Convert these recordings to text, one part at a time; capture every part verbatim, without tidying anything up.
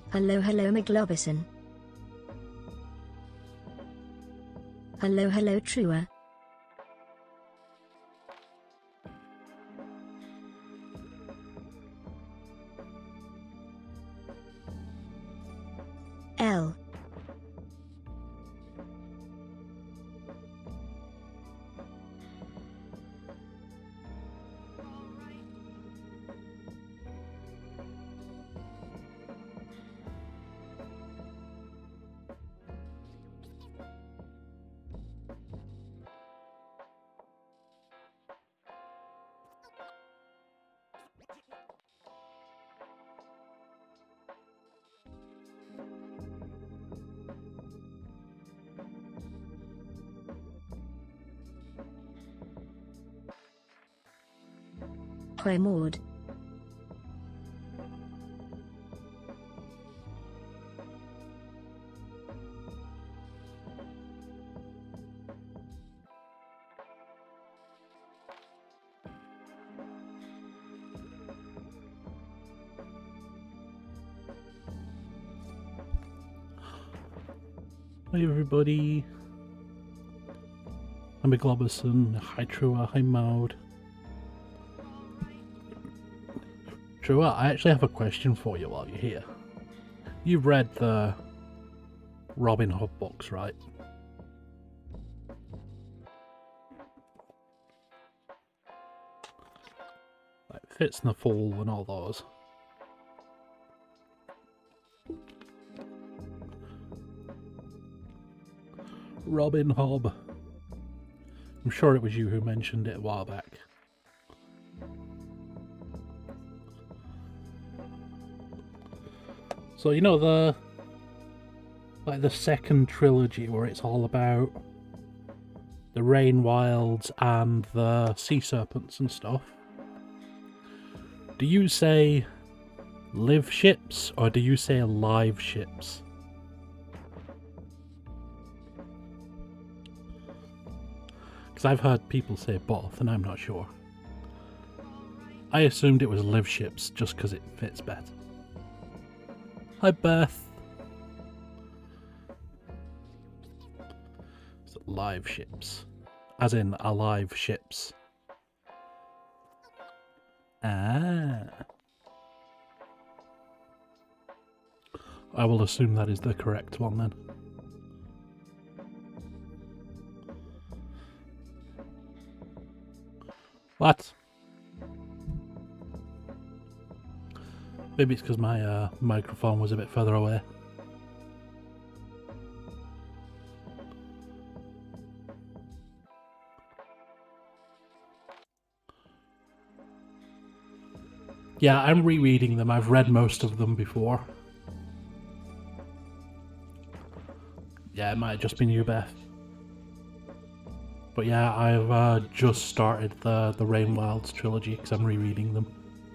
Hello, hello, McGlobison. Hello, hello, Trua. L. Play mode. Hi everybody. I'm McGlobison. Hi Trua. Hi Maud. Trua, I actually have a question for you while you're here. You've read the Robin Hood books, right? Like Fitz and the Fool and all those. Robin Hood. I'm sure it was you who mentioned it a while back. So you know the like the second trilogy where it's all about the Rain Wilds and the sea serpents and stuff. Do you say live ships or do you say live ships? Because I've heard people say both and I'm not sure. I assumed it was live ships just because it fits better. Hi Beth. So live ships. As in alive ships. Ah. I will assume that is the correct one then. What? Maybe it's because my uh, microphone was a bit further away. Yeah, I'm rereading them. I've read most of them before. Yeah, it might have just been you, Beth. But yeah, I've uh, just started the, the Rain Wilds trilogy because I'm rereading them.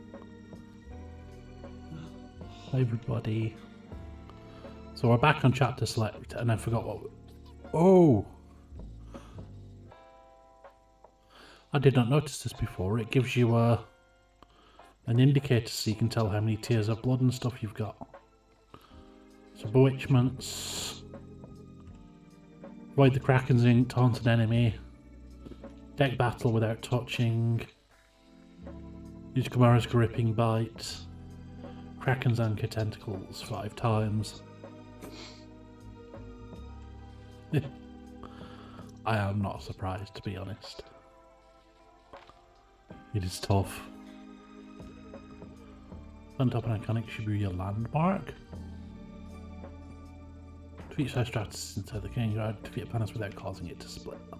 Hi everybody. So we're back on chapter select and I forgot what... Oh! I did not notice this before. It gives you a, an indicator so you can tell how many tears of blood and stuff you've got. So bewitchments... Avoid the Kraken's ink, taunt an enemy. Deck battle without touching. Use Kamara's gripping bite. Kraken's anchor tentacles five times. I am not surprised, to be honest. It is tough. On top an iconic Shibuya landmark. Defeat Shy Stratus inside the King Guard. Defeat opponents without causing it to split them.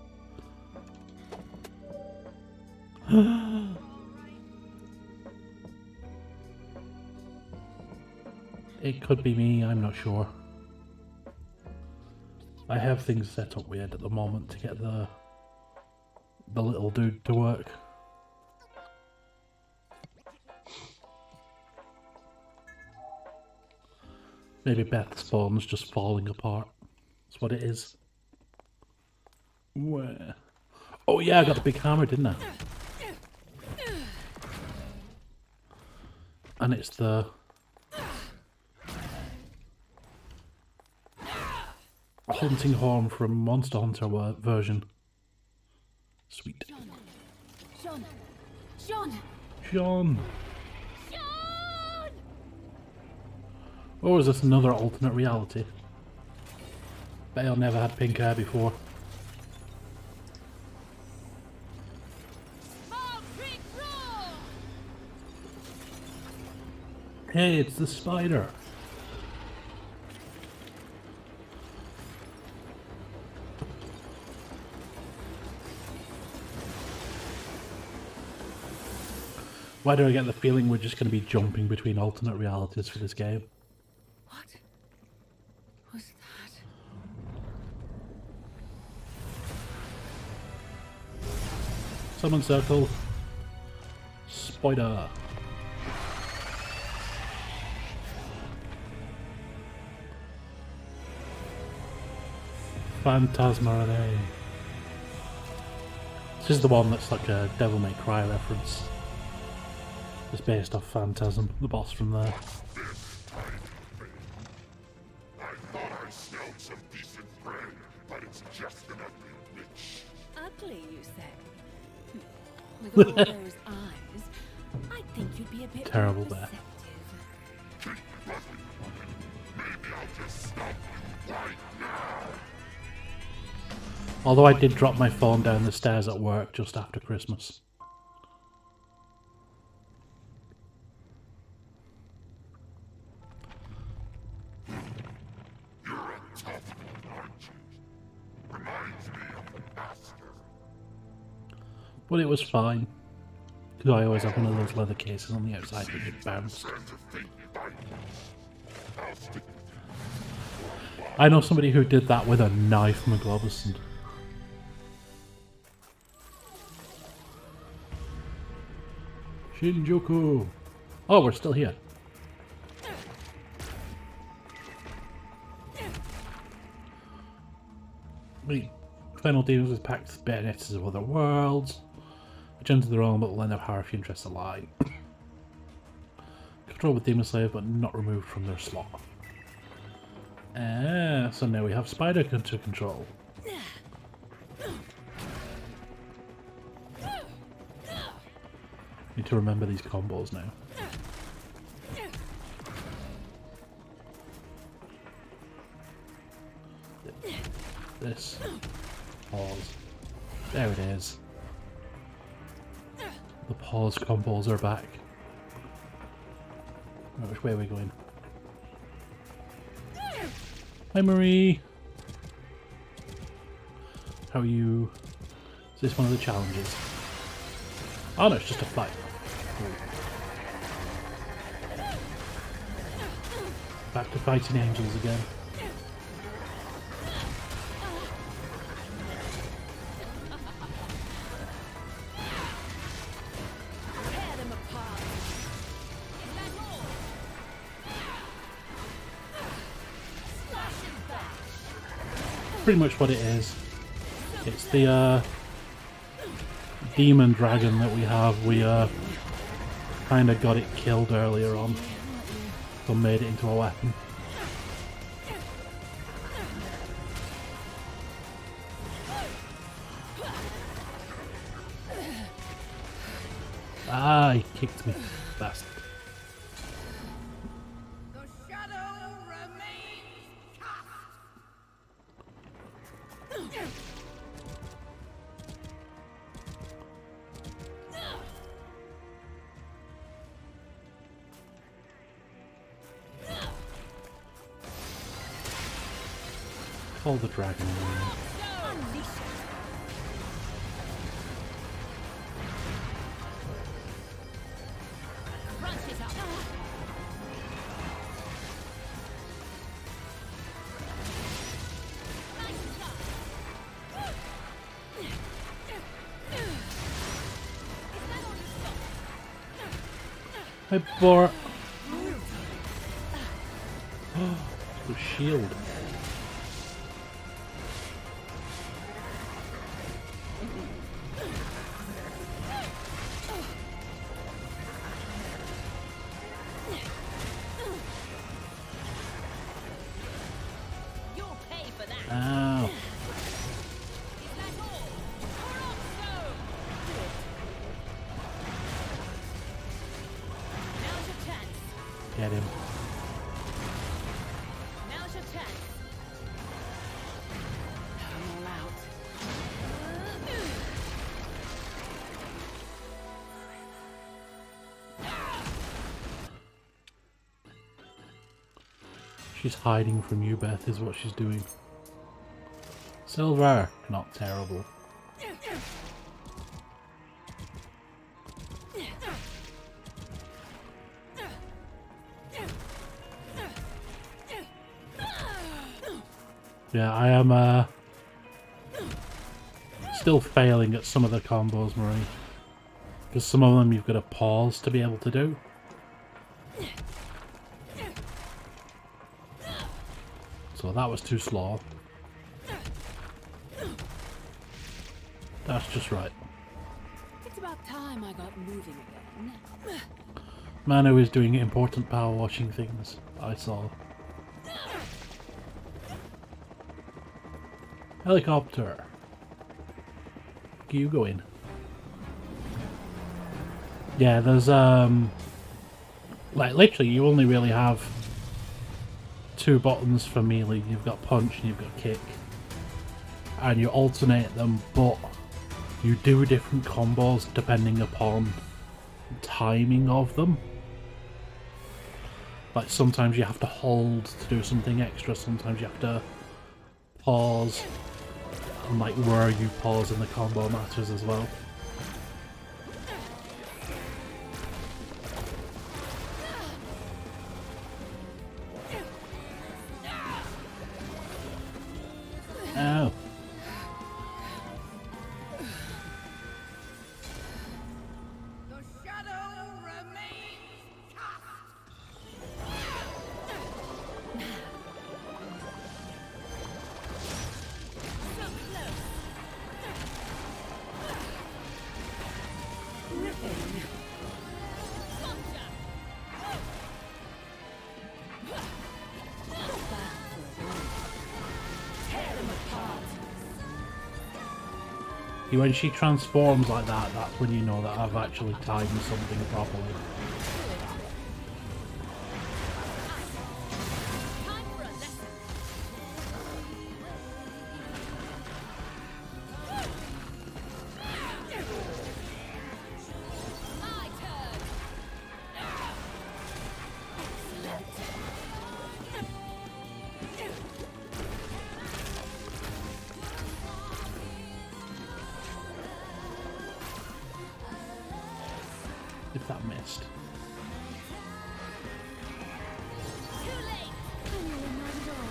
It could be me, I'm not sure. I have things set up weird at the moment to get the the little dude to work. Maybe Beth's phone's just falling apart. That's what it is. Where? Oh yeah, I got the big hammer, didn't I? And it's the hunting horn from Monster Hunter wa- version. Sweet. Sean! Sean! Sean! Sean! Or is this another alternate reality? Bet I never had pink hair before. Hey, it's the spider! Why do I get the feeling we're just going to be jumping between alternate realities for this game? What was that? Summon circle. Spider. Phantasma Renee. This is the one that's like a Devil May Cry reference. It's based off Phantasm, the boss from there. I thought I smelled some decent bread, but it's just an ugly witch. Ugly, you say? With all those eyes, I think you'd be a bit Terrible more bear. perceptive. Maybe I'll just stop you right now. Although I did drop my phone down the stairs at work just after Christmas. You're a tough one, aren't you? Reminds me of the master. But it was fine. Because I always have one of those leather cases on the outside that get bounced. Send a thing by you. I'll stick with you. I know somebody who did that with a knife, McGlovison. Shinjuku! Oh, we're still here. We final deals with packed bayonets of other worlds. Return to the realm, but will end up higher if your interests align. Control with Demon Slayer, but not removed from their slot. Ah, so now we have Spider to control. Need to remember these combos now. This. Pause. There it is. The pause combos are back. Right, which way are we going? Hi Marie! How are you? Is this one of the challenges? Oh no, it's just a fight. Back to fighting angels again. Tear them apart. Slash and bash. Pretty much what it is. It's the uh, demon dragon that we have. We uh, kind of got it killed earlier on, so made it into a weapon. Ah, he kicked me, bastard. The shadow remains cast. Call the dragon. Unleash it. Crunch it up. Nice job. Is that all you got? Hi, Bor. The shield. You'll pay for that. Ah. Get him. Now's your chance. I'm all out. She's hiding from you, Beth, is what she's doing. Silver! Not terrible. Yeah, I am uh, still failing at some of the combos, Marie. Because some of them you've got to pause to be able to do. So that was too slow. That's just right. It's about time I got moving again. Manu is doing important power washing things, I saw. Helicopter. You go in. Yeah, there's um like literally you only really have two buttons for melee. You've got punch and you've got kick. And you alternate them, but you do different combos depending upon timing of them. Like sometimes you have to hold to do something extra, sometimes you have to pause. And like where you pause in the combo matters as well. Ow. The shadow remains cast. So close. Ripping. Gotcha. Back for a while. Tear them apart. When she transforms like that, that's when you know that I've actually timed something properly. Time for a lesson. My turn. If that missed. Too late. Oh, not at all.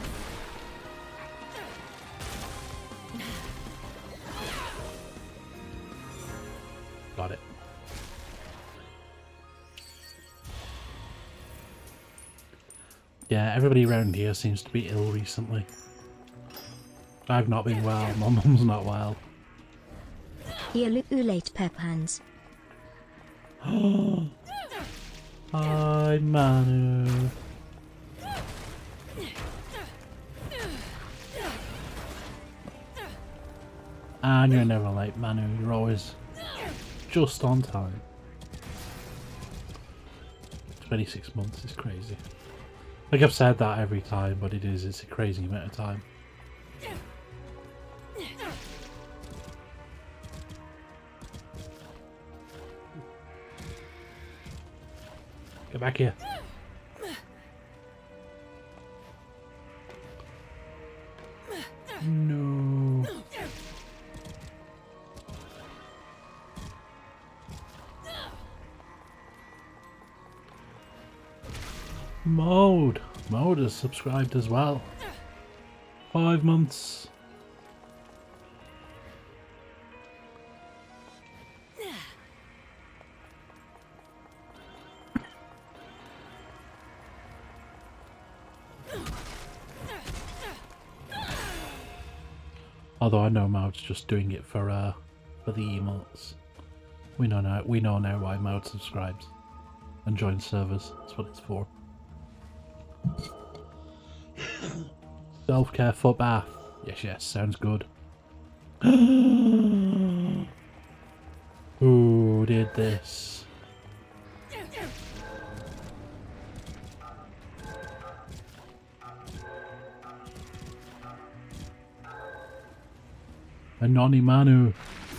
Got it. Yeah, everybody around here seems to be ill recently. I've not been well, my mum's not well. Eulate pep hands. Hi, Manu. And you're never late, Manu. You're always just on time. twenty-six months is crazy. Like I've said that every time, but it is. It's a crazy amount of time. Get back here. No. Mode. Mode is subscribed as well. Five months. Although I know Maud's just doing it for uh for the emotes. We know now we know now why Maud subscribes and joins servers. That's what it's for. Self-care foot bath. Yes, yes, sounds good. Who did this? And Noni Manu.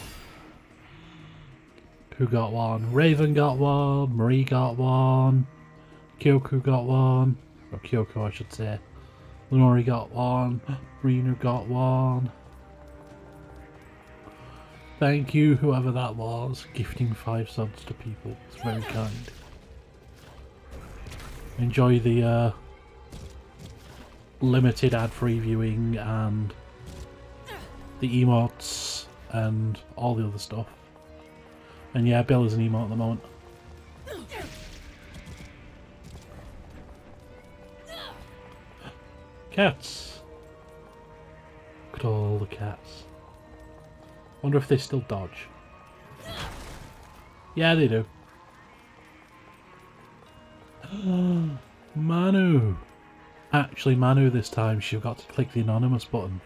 Who got one? Raven got one. Marie got one. Kyoko got one. Or Kyoko, I should say. Lenore got one. Rena got one. Thank you, whoever that was, gifting five subs to people. It's very kind. Enjoy the uh, limited ad-free viewing and the emotes and all the other stuff. And yeah, Bill is an emote at the moment. Cats! Look at all the cats. Wonder if they still dodge. Yeah, they do. Manu! Actually, Manu this time, she got to click the anonymous button.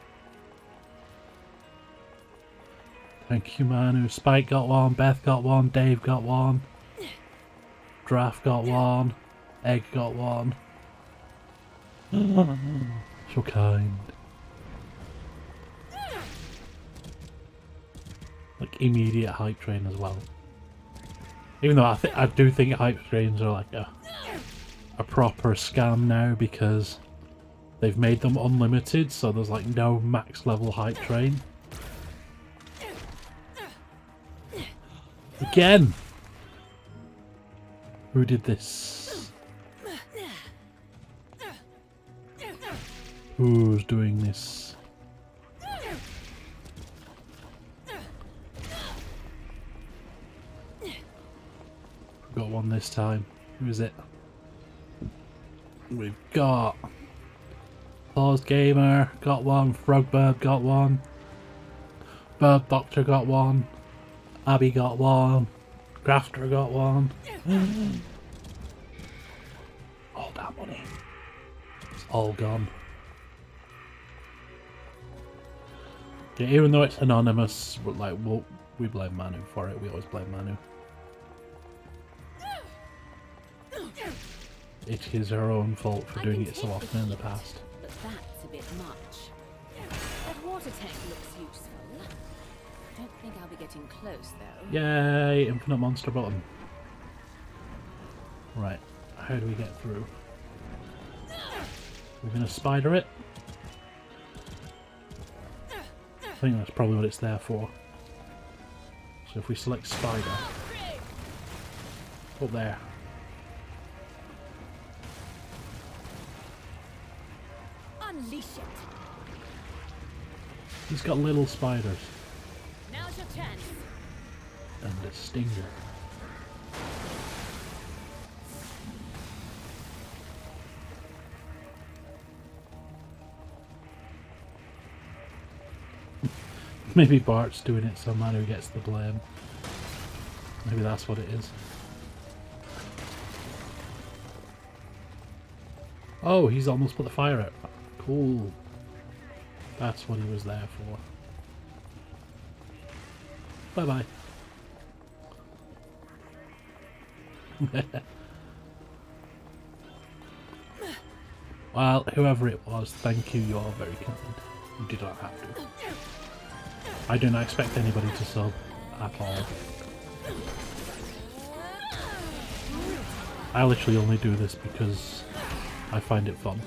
Thank you, Manu. Spike got one, Beth got one, Dave got one. Draft got one. Egg got one. So kind. Like immediate hype train as well. Even though I think I do think hype trains are like a a proper scam now because they've made them unlimited, so there's like no max level hype train. Again! Who did this? Who's doing this? Got one this time. Who is it? We've got Paused Gamer got one, Frogbird got one, Bird Doctor got one, Abby got one, Grafter got one. All that money. It's all gone. Yeah, even though it's anonymous, but like we'll, we blame Manu for it. We always blame Manu. It is her own fault for doing it so often in the past. But that's a bit much. That water tank looks useful. I don't think I'll be getting close though. Yay! Infinite monster button. Right, how do we get through? We're gonna spider it. I think that's probably what it's there for. So if we select spider, up there. Unleash it. He's got little spiders Now's your chance. and a stinger. Maybe Bart's doing it so Manu gets the blame. Maybe that's what it is. Oh, he's almost put the fire out. Cool. That's what he was there for. Bye bye. Well, whoever it was, thank you, you're very kind. You did not have to. I do not expect anybody to sub at all. I literally only do this because I find it fun.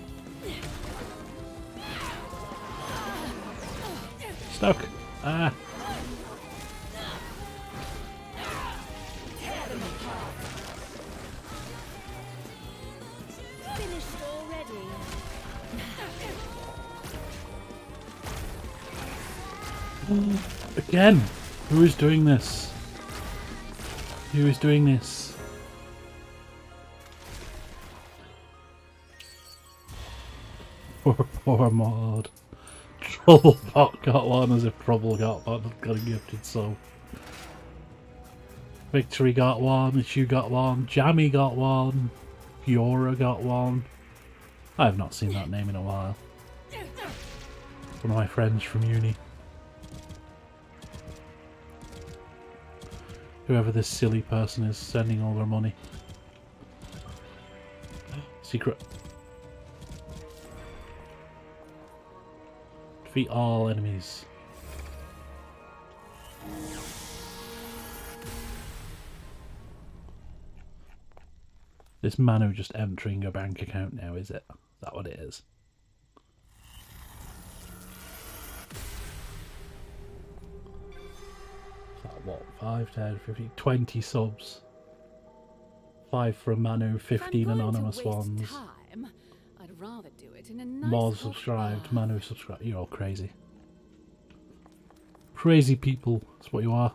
Stuck! Ah! Finished already. Again! Who is doing this? Who is doing this? Poor, poor mod. Troublebot got one as if Trouble got one got a gifted soul. Victory got one, Issue got one, Jammy got one, Fiora got one. I have not seen that name in a while. One of my friends from uni. Whoever this silly person is sending all their money. Secret. Defeat all enemies. This Manu just entering your bank account now, is it? Is that what it is? Is that what? five, ten, fifteen, twenty subs. five from Manu, fifteen If I'm going to anonymous waste ones. Time, I'd rather do it in a nice Moz hot subscribed, bath. Manu subscribed. You're all crazy. Crazy people, that's what you are.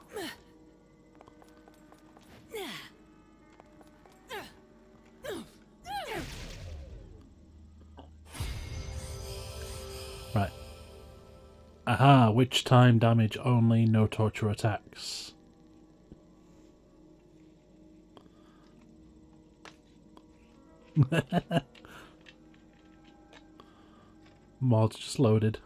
Right. Aha, witch time damage only, no torture attacks. Mod's just loaded.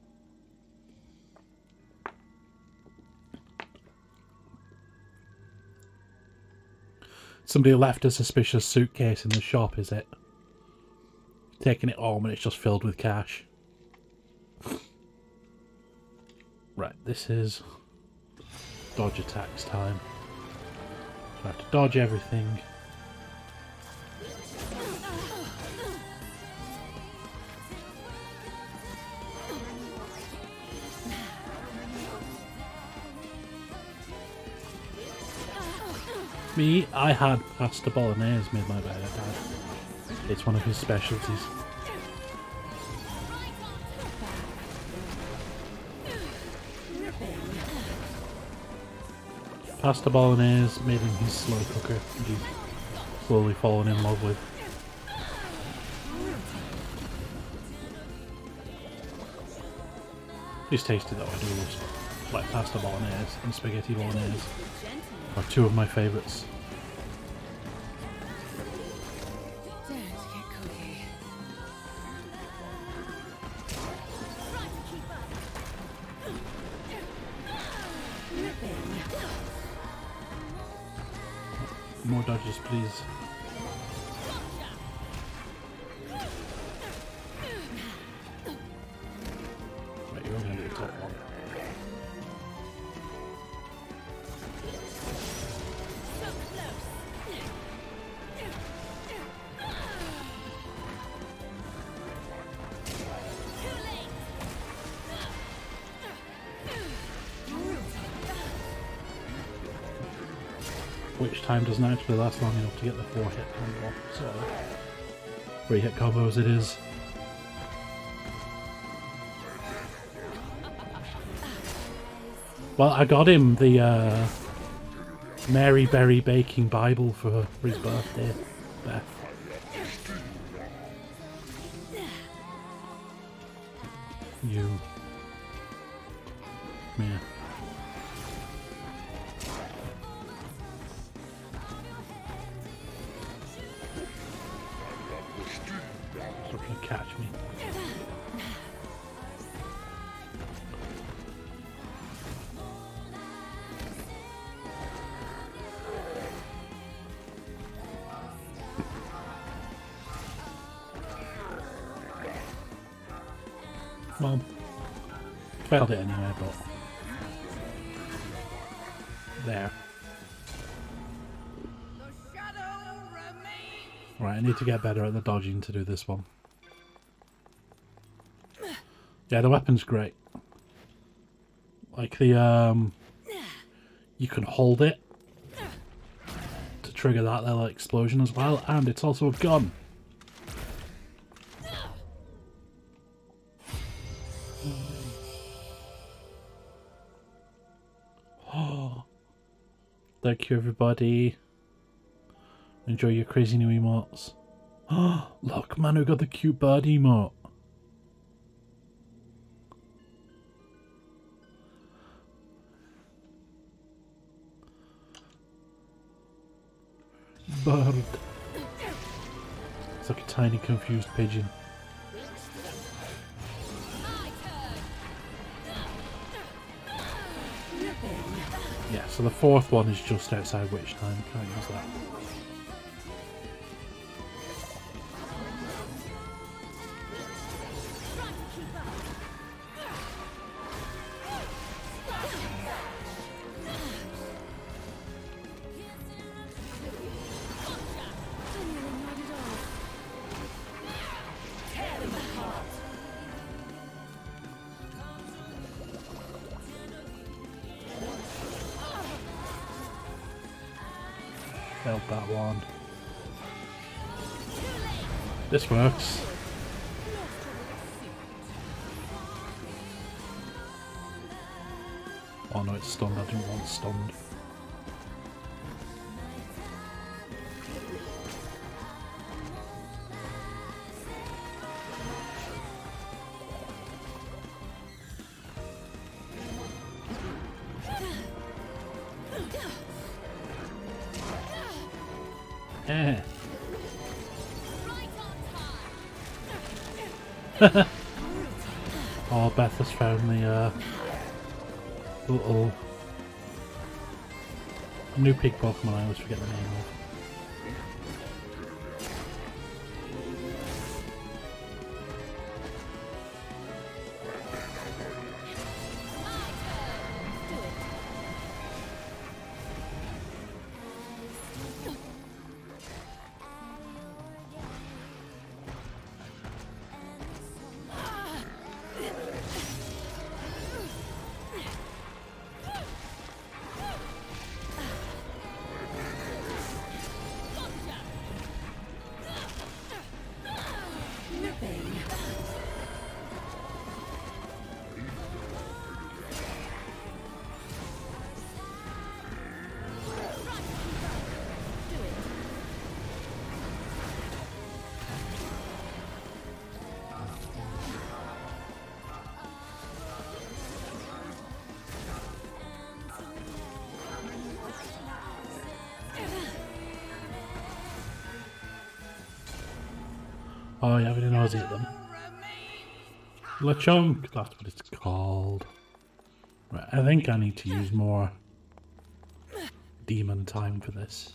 Somebody left a suspicious suitcase in the shop, is it? Taking it home and it's just filled with cash. Right, this is dodge attacks time. So I have to dodge everything. Me, I had pasta bolognese made my by dad. It's one of his specialties. Pasta bolognese made in his slow cooker, and he's slowly fallen in love with. It's tasty though, I do love like pasta bolognese and spaghetti bolognese are two of my favourites. Don't get cocky. More dodges, please. Right, you're going to do the top one. Which time doesn't actually last long enough to get the four hit combo, so three hit combos it is. Well, I got him the uh, Mary Berry Baking Bible for, for his birthday, Beth. You. Come here. Stop trying to catch me. Well, failed it anyway, but there. The shadow remains. Right, I need to get better at the dodging to do this one. Yeah, the weapon's great. Like the, um... you can hold it to trigger that little explosion as well, and it's also a gun. Oh, thank you everybody. Enjoy your crazy new emotes. Oh, look, man, who got the cute bird emote. Bird. It's like a tiny confused pigeon. Yeah, so the fourth one is just outside witch time. Can't use that. failed that one. This works. Oh no, it's stunned. I didn't want stunned. Eh. Oh, Beth has found the uh, little new pig Pokemon. I always forget the name of. Oh yeah, we didn't always eat them. Lechonk, that's what it's called. Right, I think I need to use more demon time for this.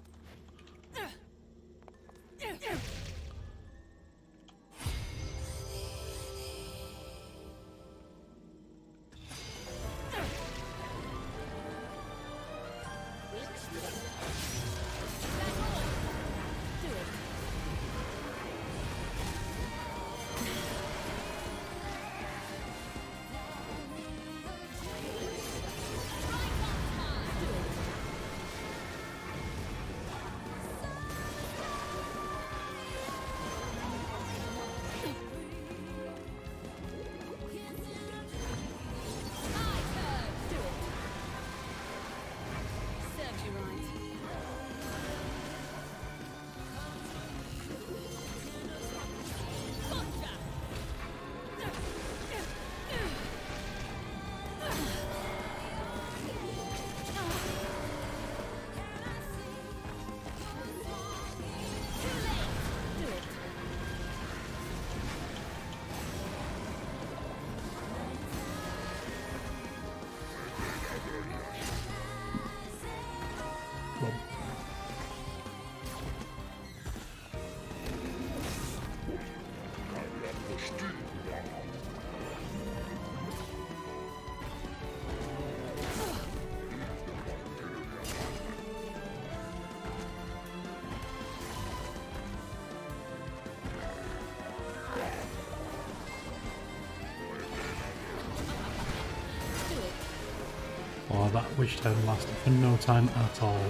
Oh, that wish time lasted for no time at all.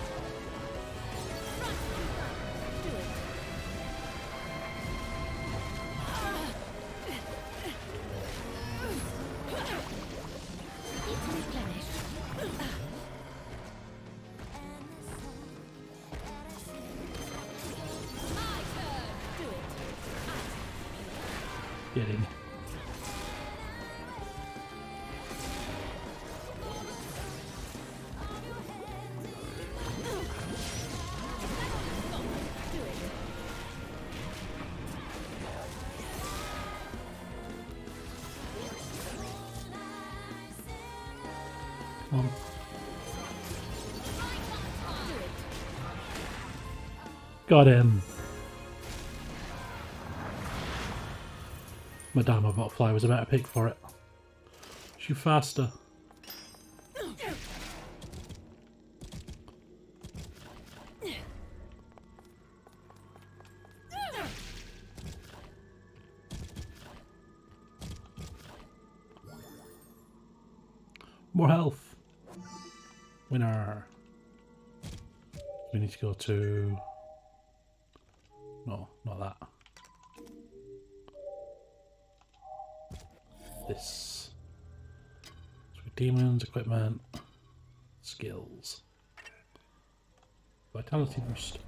Getting. Um. Got him. Madama Butterfly was a better pick for it. She's faster. More health. Winner. We need to go to... No, not that. This. So demons, equipment, skills. Vitality boost.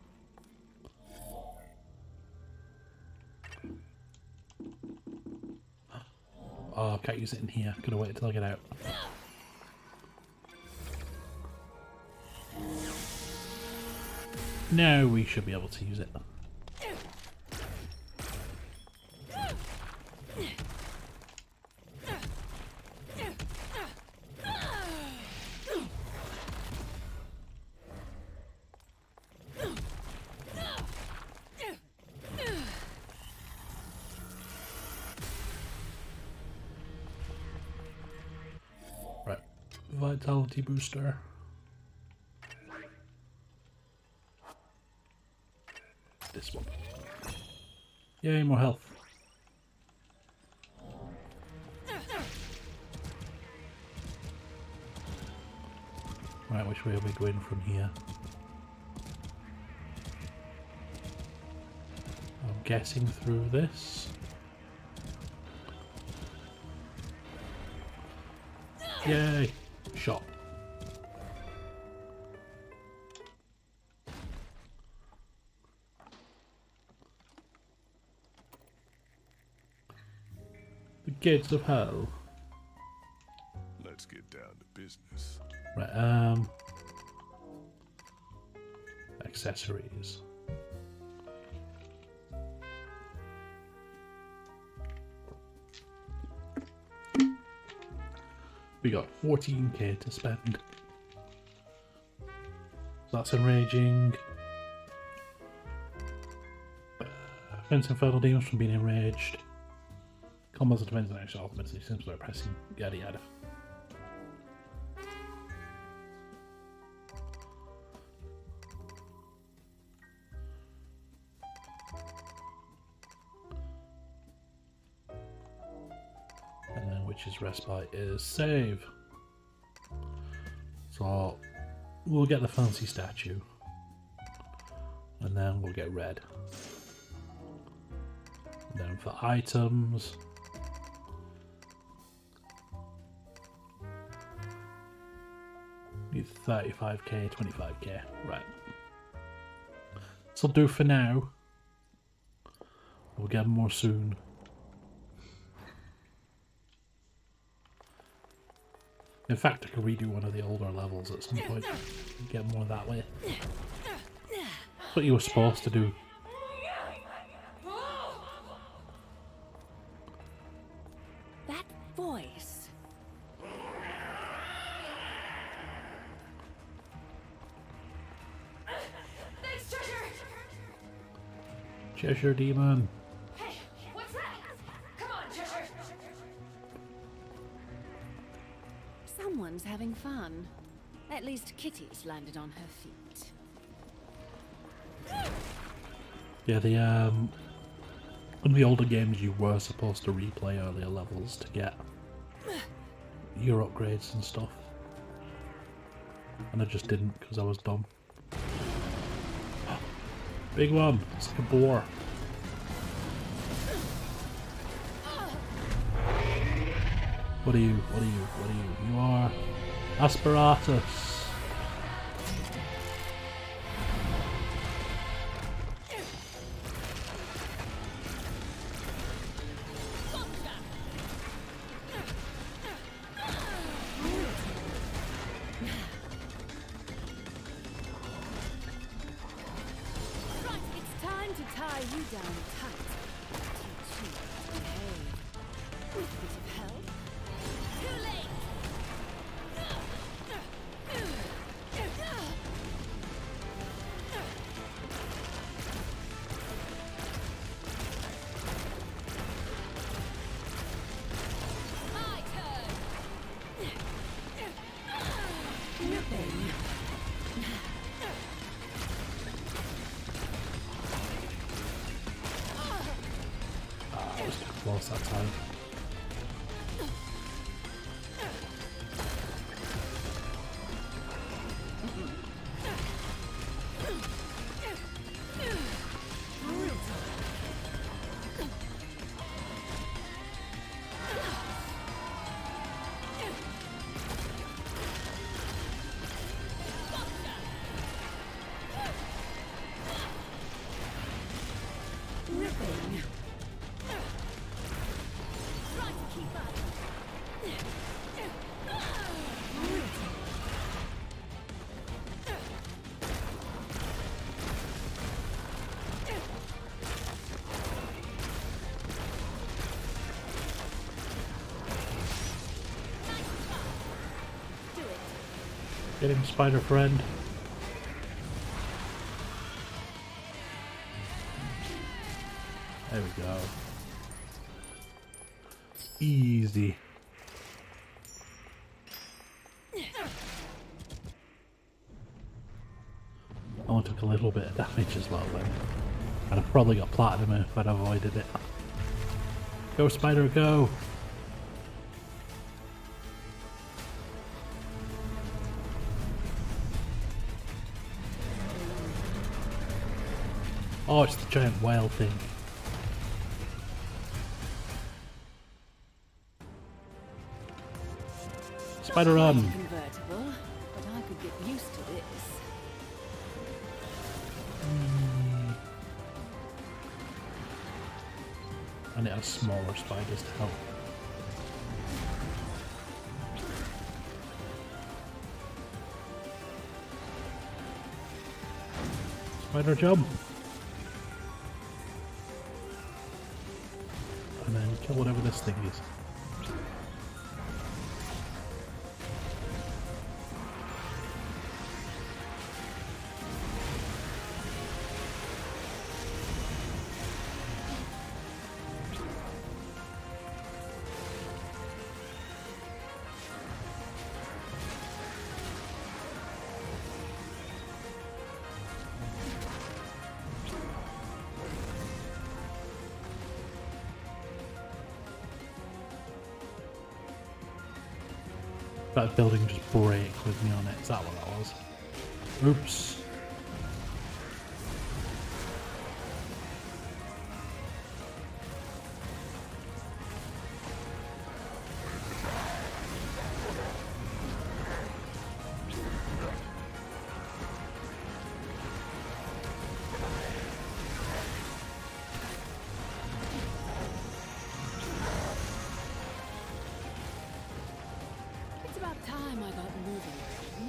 Oh, I can't use it in here. Gotta wait until I get out. Now we should be able to use it. Right, vitality booster. This one. Yay, more health. Right, which way are we going from here? I'm guessing through this. Yay! Shot. The gates of hell. Let's get down to business. Right, um... accessories. We got fourteen K to spend. So that's enraging. Uh, Fence Infernal Demons from being enraged. Combos and defense and extra ultimates, simply by pressing yada yada. And then Witch's Respite is save. So we'll get the fancy statue. And then we'll get red. And then for items, need thirty-five K, twenty-five K, right. This'll do for now. We'll get more soon. In fact, I could redo one of the older levels at some point and get more that way. That's what you were supposed to do. That voice. Thanks, Treasure! Cheshire Demon. Hey, what's that? Come on, Treasure! Someone's having fun. At least Kitty's landed on her feet. Yeah, the um, in the older games you were supposed to replay earlier levels to get your upgrades and stuff, and I just didn't because I was dumb. Big one, it's like a boar. What are you? What are you? What are you? You are Asperatus. Right, it's time to tie you down tight. Teach you to behave. With a bit of help. Too late! My turn! Nothing. Ah, I was too close that time. thing. Try to keep up. Do it. Get him, spider friend. There we go. Easy. Oh, I took a little bit of damage as well then. I'd have probably got platinum if I'd avoided it. Go spider, go! Oh, it's the giant whale thing. Spider run! Convertible, but I could get used to this. And it has smaller spiders to help. Spider jump! And then kill whatever this thing is. That building just break with me on it. Is that what that was? Oops. It's about time I got moving again.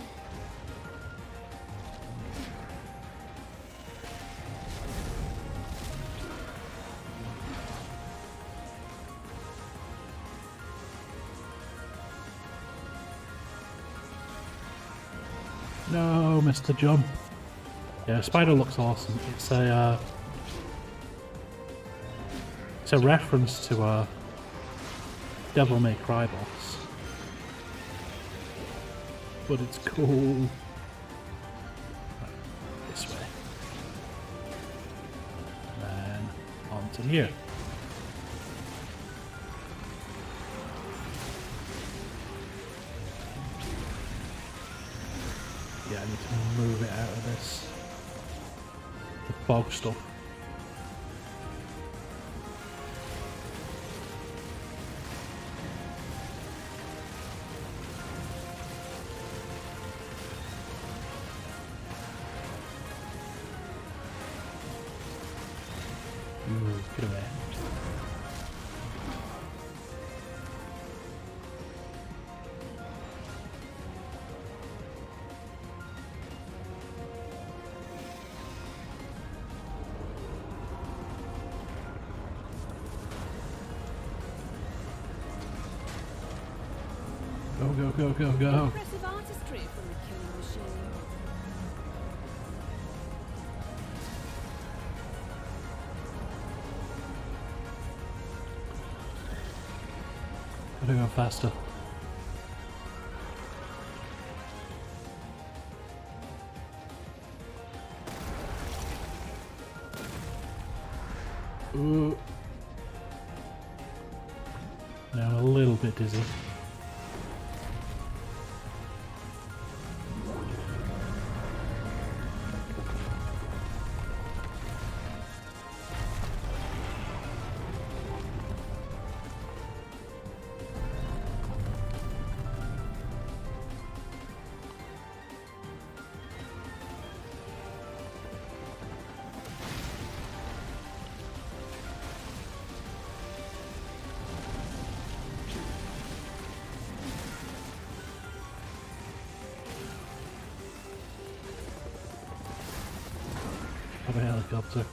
No, Mister Jump. Yeah, Spider looks awesome. It's a uh, it's a reference to a Devil May Cry boss, but it's cool. Right, this way, and then onto here. Yeah, I need to move it out of this. The fog stuff. Ooh, get away. Go, go, go, go, go. Impressive artistry from the killing machine. Gotta go faster. Ooh. Now I'm a little bit dizzy. helicopter.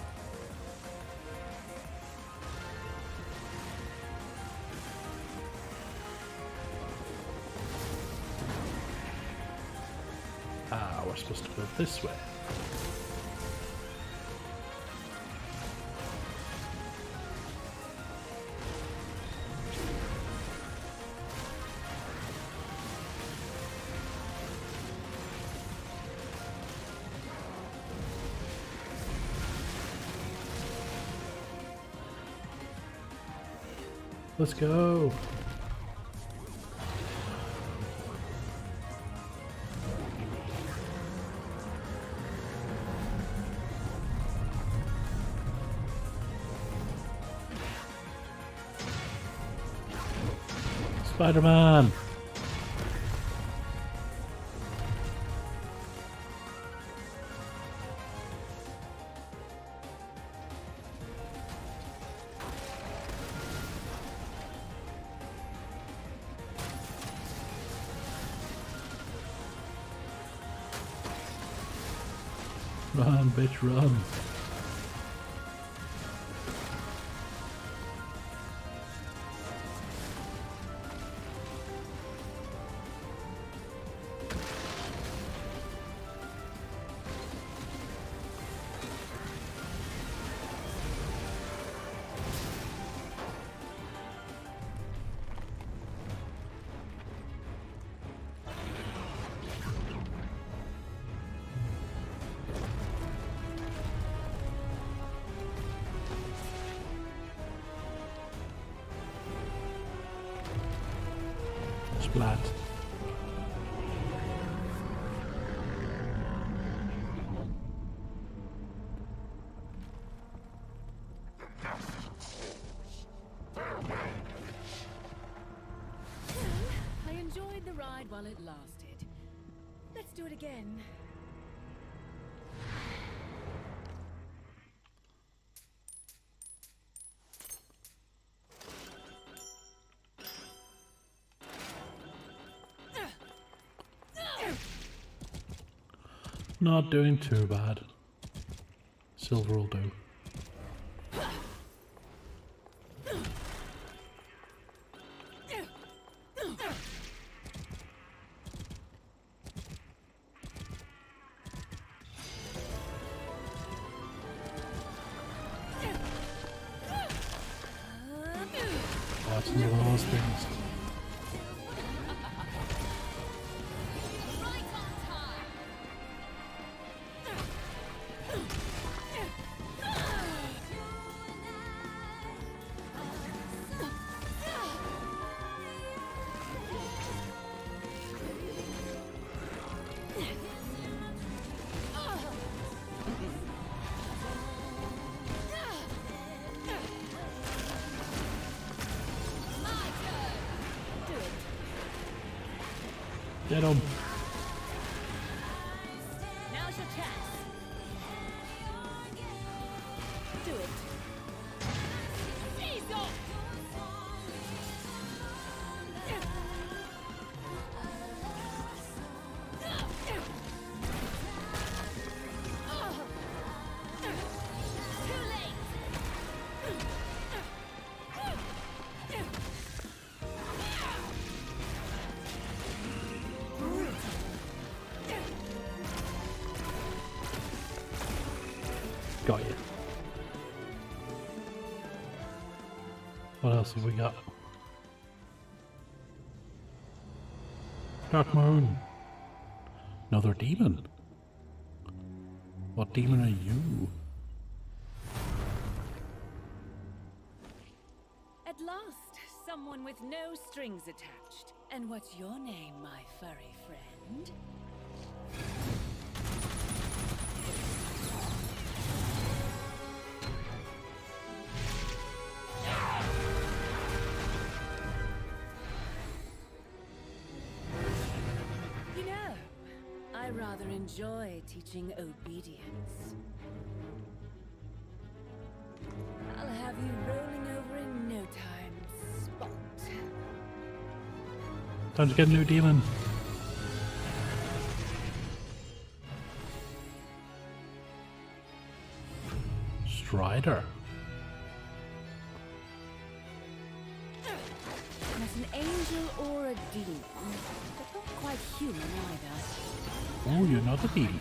Ah, we're supposed to go this way. Let's go. Spider-Man. Run, bitch, run. Splat. I enjoyed the ride while it lasted. Let's do it again. Not doing too bad. Silver will do. That's one of those things. Get him. Now's your chance. Do it. Seize off. Too late. Got you. What else have we got? Dark Moon. Another demon. What demon are you? At last, someone with no strings attached. And what's your name, my furry friend? You know, I rather enjoy teaching obedience. I'll have you rolling over in no time, Spot. Time to get a new demon. better. Not an angel or a demon, but not quite human either. Oh, you're not a demon.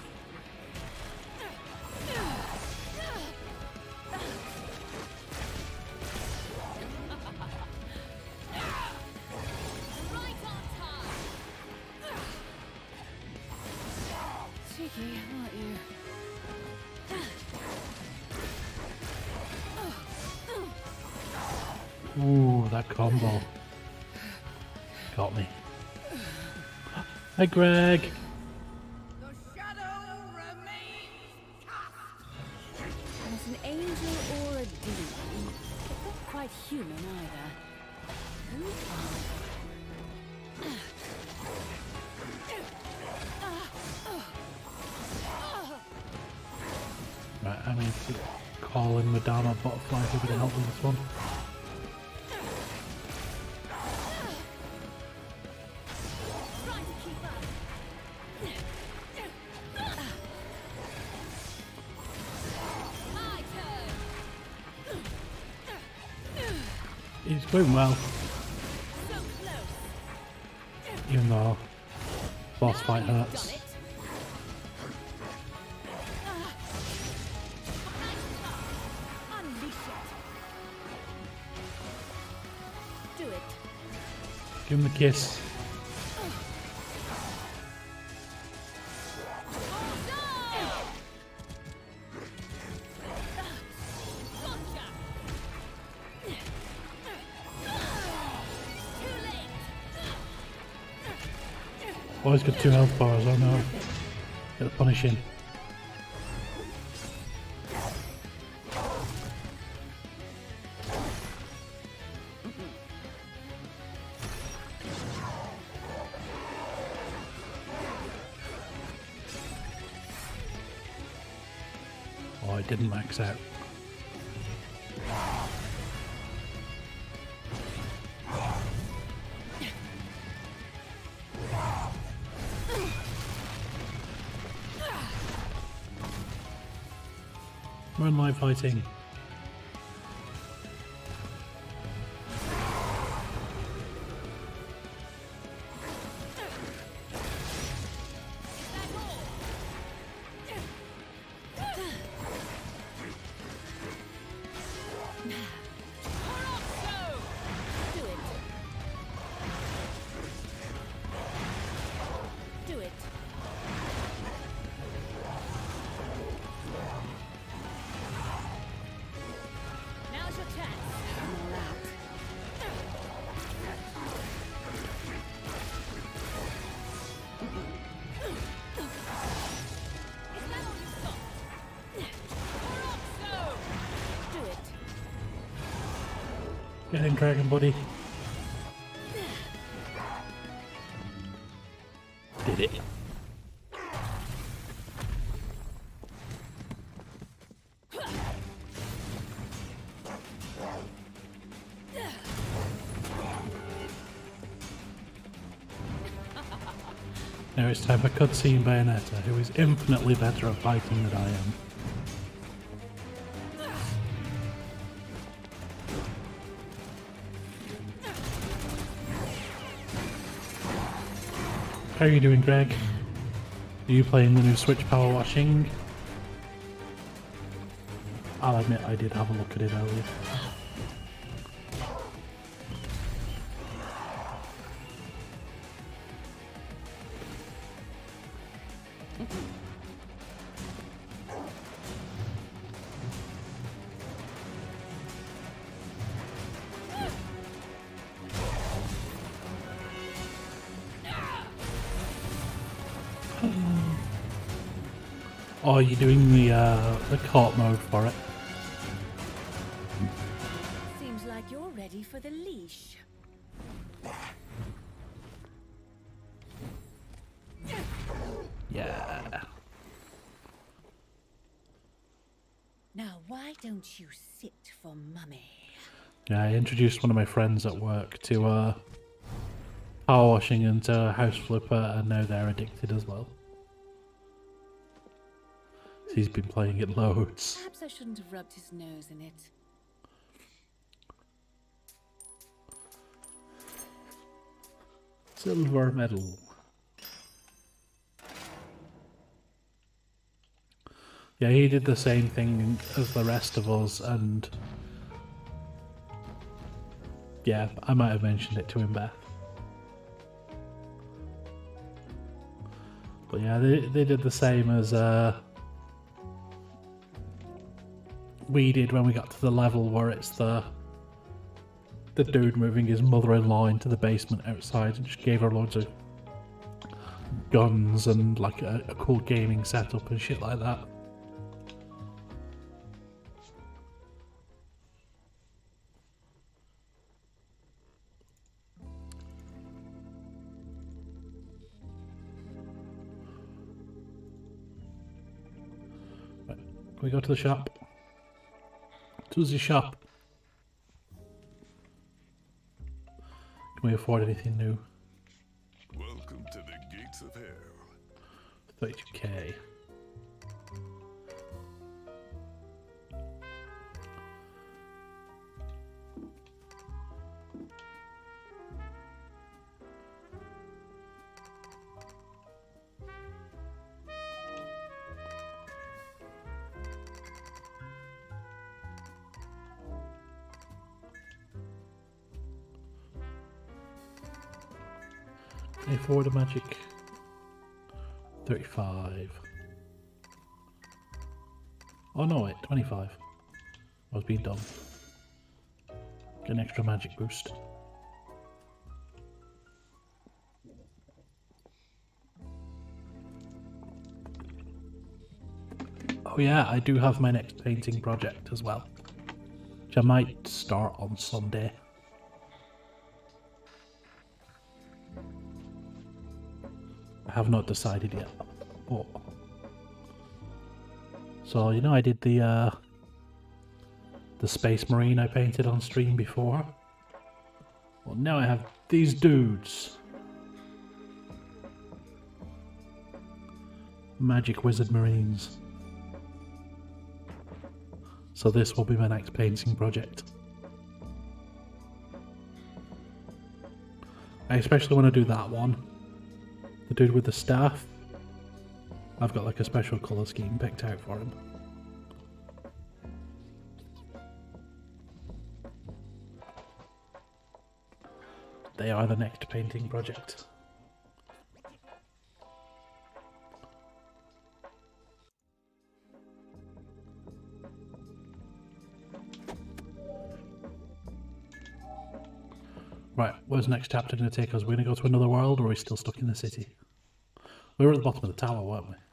Right on time. Cheeky, aren't you? Ooh, that combo. Got me. Hi, Greg. The shadow remains cast. Not an angel or a demon, but not quite human either. Who are Right, I need to call in Madonna Butterfly who can help with this one. trying to keep up? My turn. He's doing well, So close. even though boss fight Done hurts. it. Unleash it. Do it. Give him a kiss. Gotcha. Too late. Oh, he's got two health bars, oh no. Gotta punish him. Oh, it didn't max out. We're in live fighting. Do it. Do it. Now's your chance. I'm all out. Is that all you've got? Do it. Get in, Dragon Buddy. Did it. Now it's time for cutscene Bayonetta, who is infinitely better at fighting than I am. How are you doing, Greg? Are you playing the new Switch Power Washing? I'll admit I did have a look at it earlier. Oh, you're doing the uh, the court mode for it. Seems like you're ready for the leash. Yeah. Now, why don't you sit for mummy? Yeah, I introduced one of my friends at work to uh, power washing and to House Flipper, and now they're addicted as well. He's been playing it loads. Perhaps I shouldn't have rubbed his nose in it. Silver medal. Yeah, he did the same thing as the rest of us, and yeah, I might have mentioned it to him, Beth. But yeah, they, they did the same as uh, we did when we got to the level where it's the the dude moving his mother-in-law into the basement outside and just gave her loads of guns and like a, a cool gaming setup and shit like that. Right, can we go to the shop? To the shop. Can we afford anything new? Welcome to the gates of hell. thirty-two K. Can I afford a magic? thirty-five. Oh no, wait, twenty-five. I was being dumb. Get an extra magic boost. Oh yeah, I do have my next painting project as well, which I might start on Sunday. I have not decided yet. But so you know, I did the uh, the Space Marine I painted on stream before. Well, now I have these dudes. Magic Wizard Marines. So this will be my next painting project. I especially want to do that one. The dude with the staff. I've got like a special colour scheme picked out for him. They are the next painting project. Right, where's the next chapter going to take us? We're going to go to another world, or are we still stuck in the city? We were at the bottom of the tower, weren't we?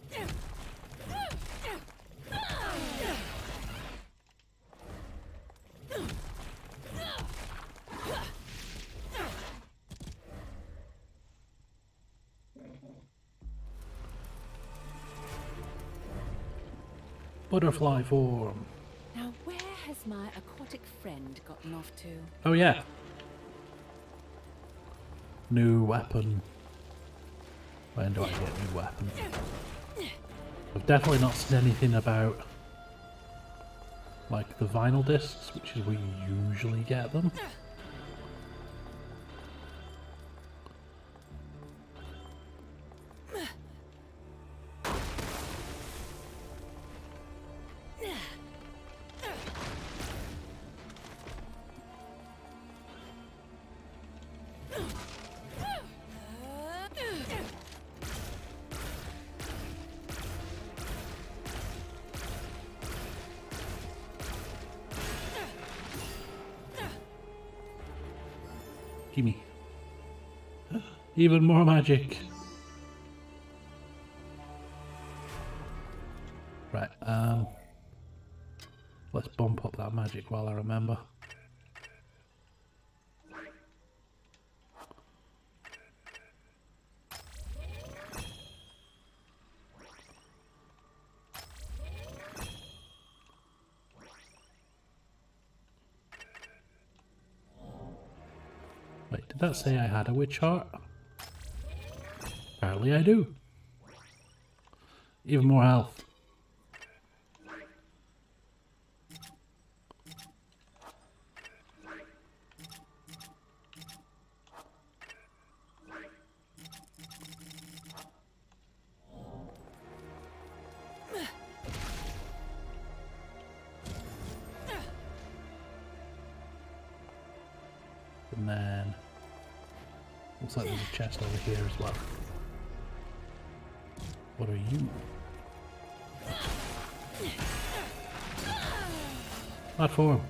Butterfly form. Now, where has my aquatic friend gotten off to? Oh yeah. New weapon. When do I get new weapon? I've definitely not seen anything about like the vinyl discs, which is where you usually get them. Gimme. Even more magic. Right, um... let's bump up that magic while I remember. Wait, did that say I had a witch heart? Apparently I do. Even more health. And then looks like there's a chest over here as well. What are you? Platform.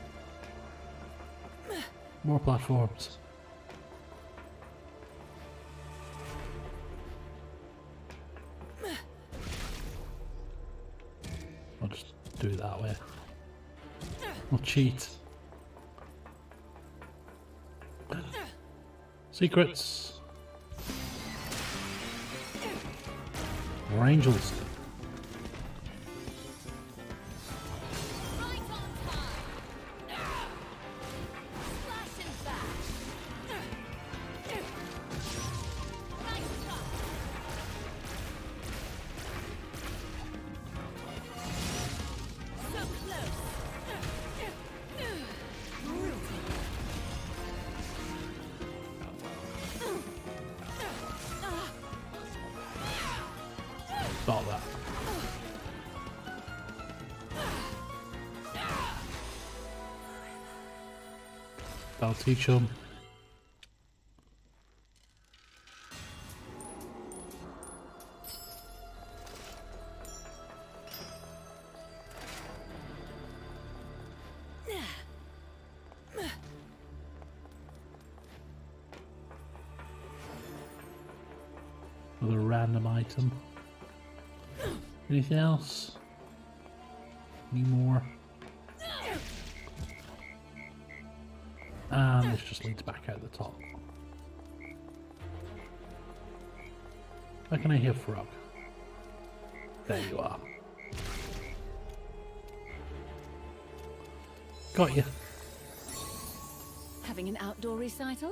More platforms. I'll just do it that way. I'll cheat. Secrets. More angels. Right on time. Splash and bash. Nice try. So close. Stop that. I'll teach them. Another random item. Anything else? Any more? And this just leads back out the top. How can I hear Frog? There you are. Got you. Having an outdoor recital?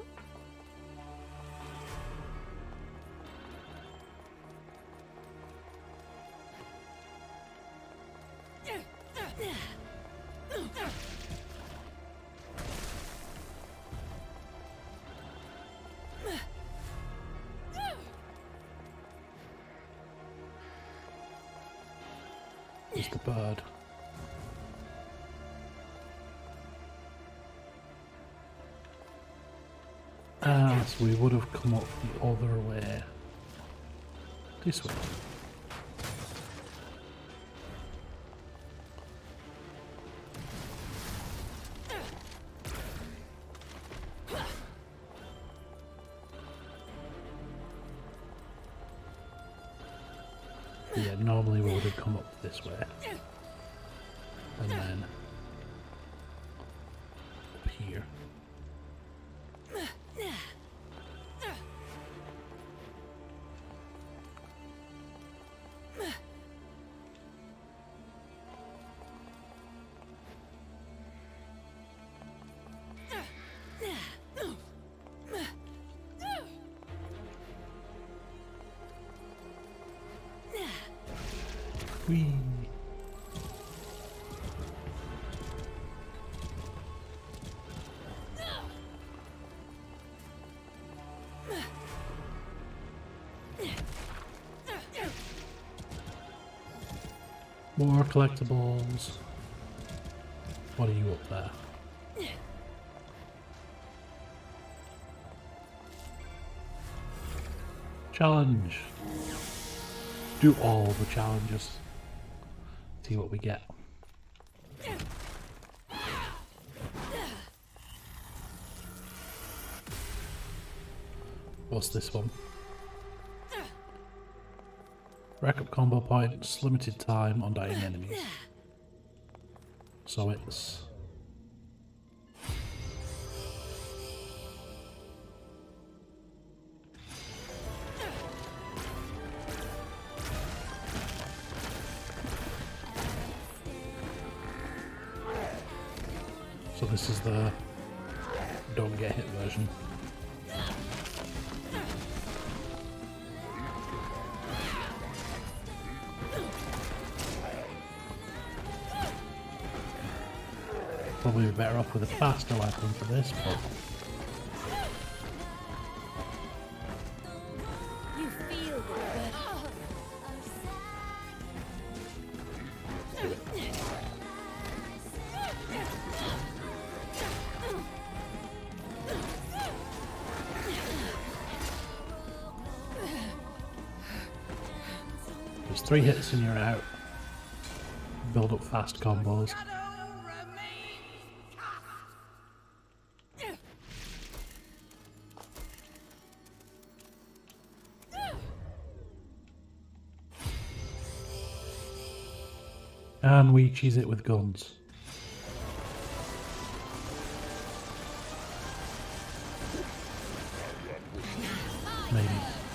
Is the bird. Ah, so we would have come up the other way. This way. Yeah, normally we would have come up this way. And then up here. Whee! More collectibles. What are you up there? Challenge. Do all the challenges. See what we get. What's this one? Rack up combo points, limited time on dying enemies. So it's... So this is the don't get hit version. Probably better off with a faster weapon for this, but You feel the good. Just three hits and you're out. Build up fast combos. Shadow remains cast. And we cheese it with guns. Maybe.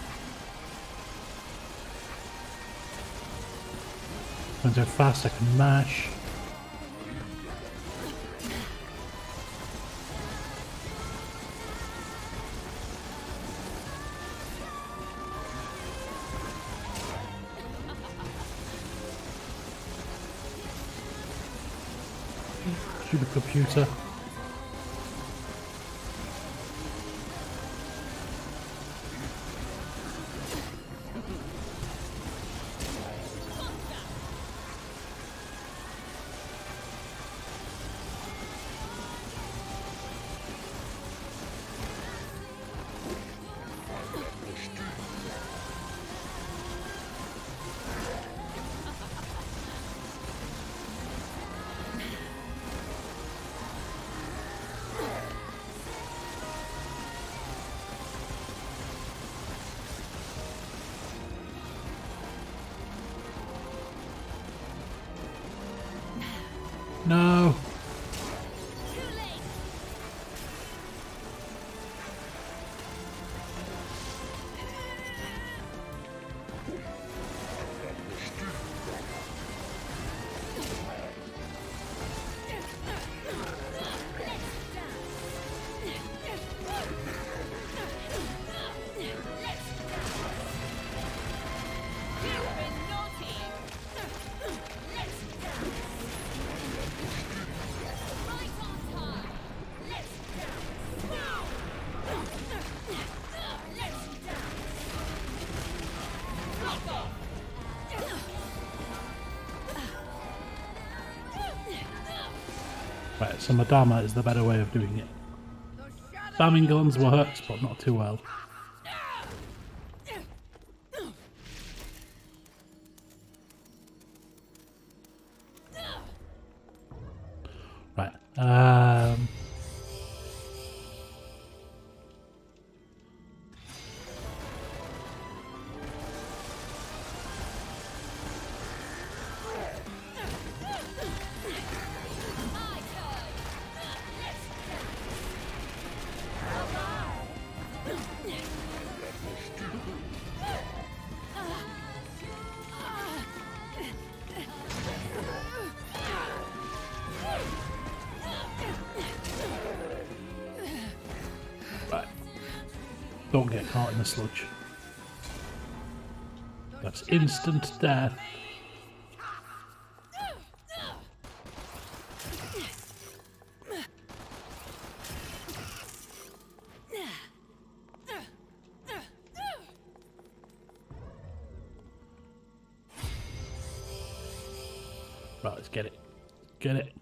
Depends how fast I can mash. Stupid computer. No. Right, so Madama is the better way of doing it. Spamming guns works, but not too well. Right, um... Right. Don't get caught in the sludge. That's instant death. Right, let's get it. Get it.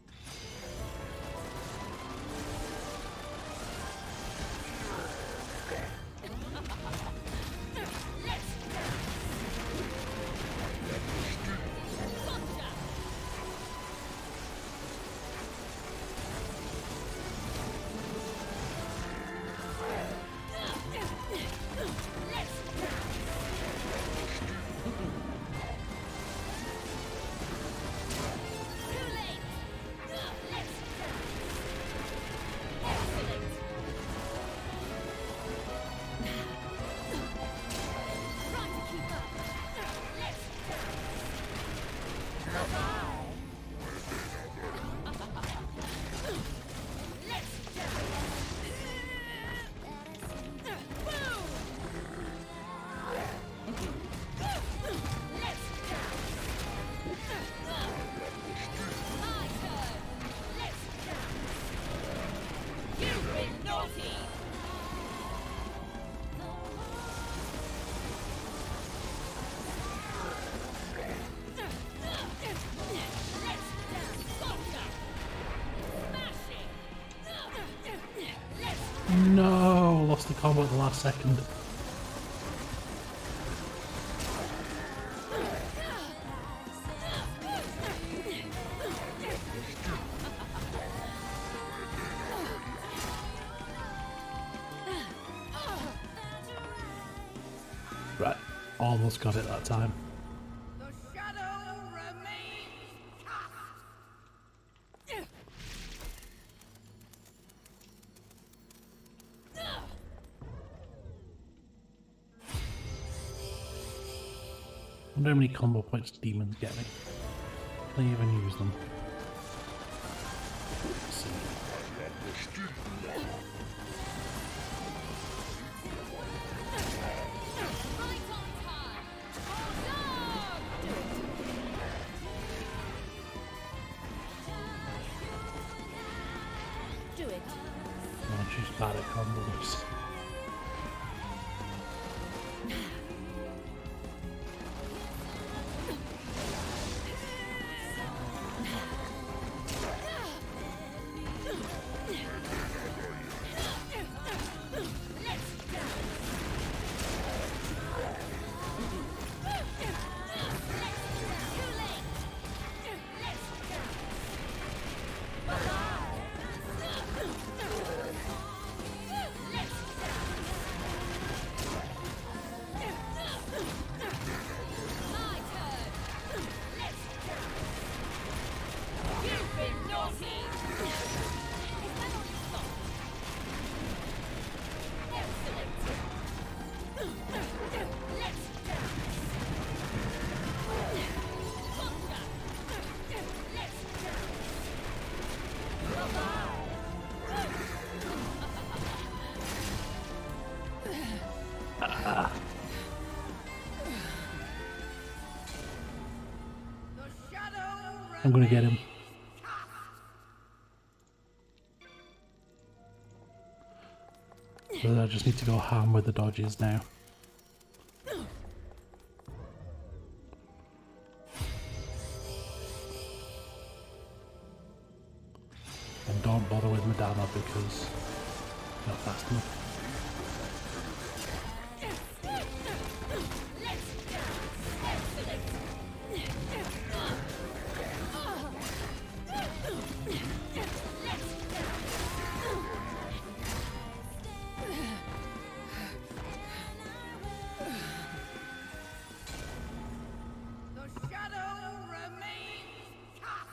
No, lost the combo at the last second. Almost got it that time. The shadow remains cast. I wonder how many combo points demons get me. Can I even use them? Let's see. Right on time. Hold on. Do it. Oh, she's bad at combos. The shadow I'm gonna get him. So I just need to go ham with the dodges now. And don't bother with Madama because not fast enough. The shadow remains cast.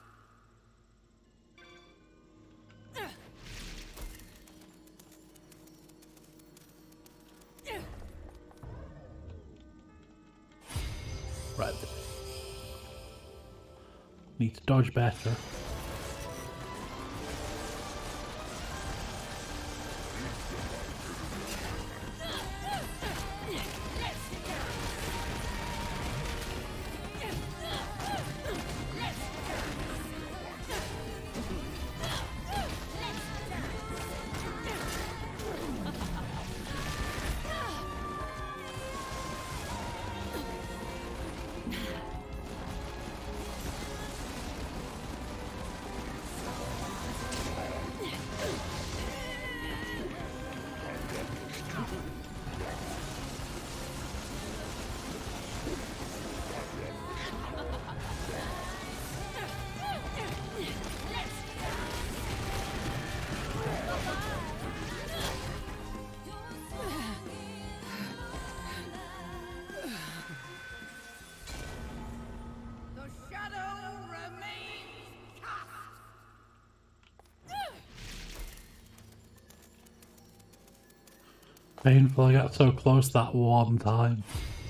Right. Need to dodge better. The shadow remains cast. Painful, I got so close that one time.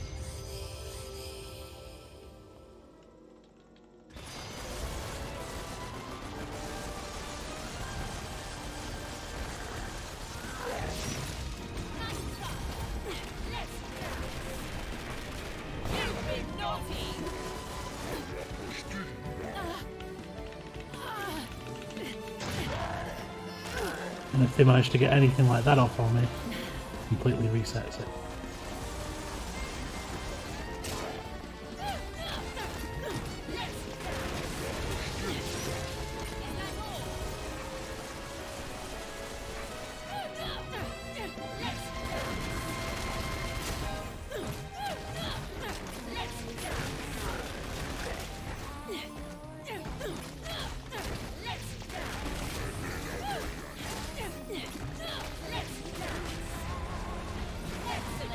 And if they manage to get anything like that off on me, completely resets it. Let's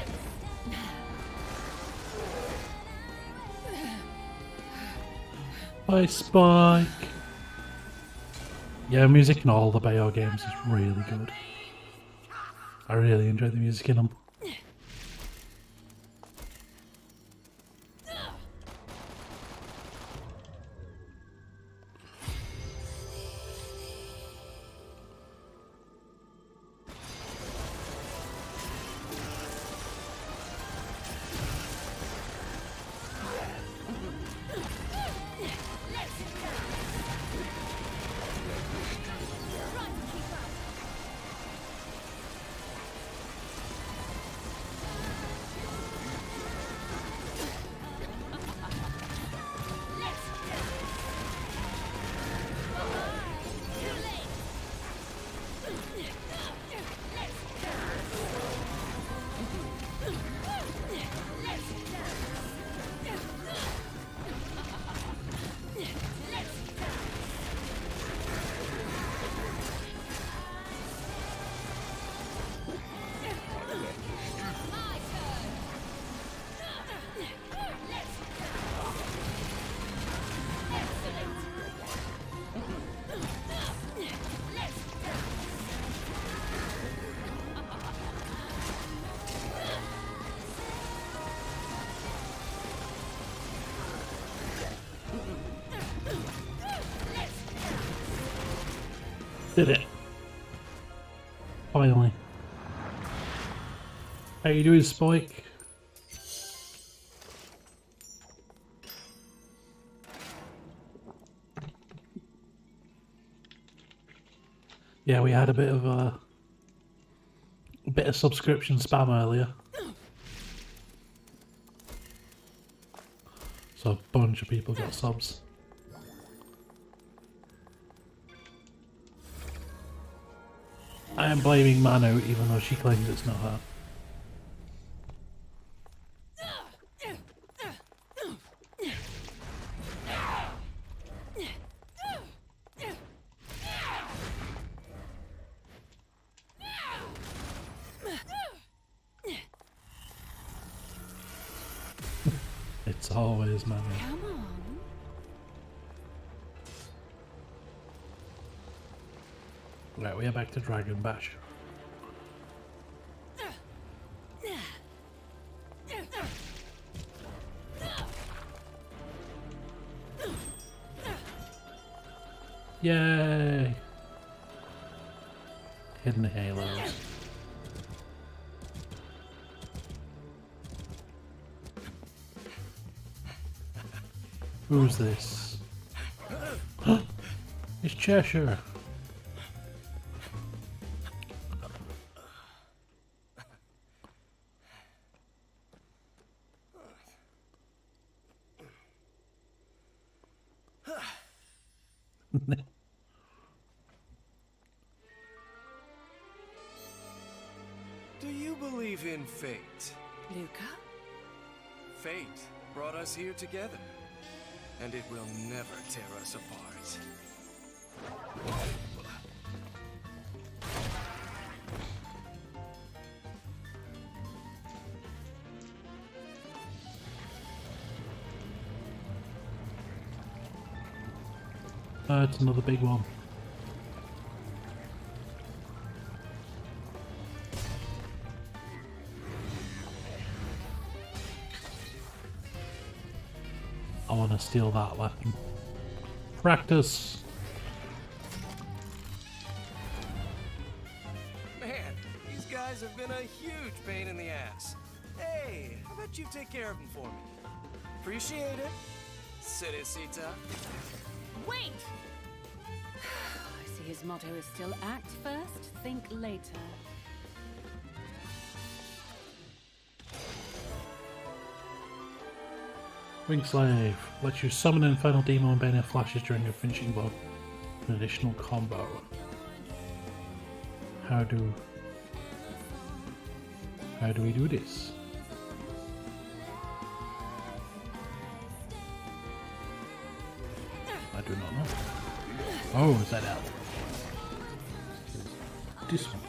Bye, Spike. Yeah, music in all the Bayo games is really good. I really enjoy the music in them. Did it. Finally. How you doing, Spike? Yeah, we had a bit of a, a bit of subscription spam earlier. So a bunch of people got subs. I am blaming Manu, even though she claims it's not her. It's always Manu. Come on. Right, we are back to Dragon Bash. Yay! Hidden halos. Who's this? It's Cheshire. Do you believe in fate? Luca? Fate brought us here together, and it will never tear us apart. Uh, it's another big one. I want to steal that weapon. Practice! Man, these guys have been a huge pain in the ass. Hey, how about you take care of them for me? Appreciate it, Citycita. Wait! I see his motto is still act first, think later. Wing Slave lets you summon Infernal Demon and Bane flashes during your finishing blow. An additional combo. How do... How do we do this? I do not know. Oh, is that out? This one.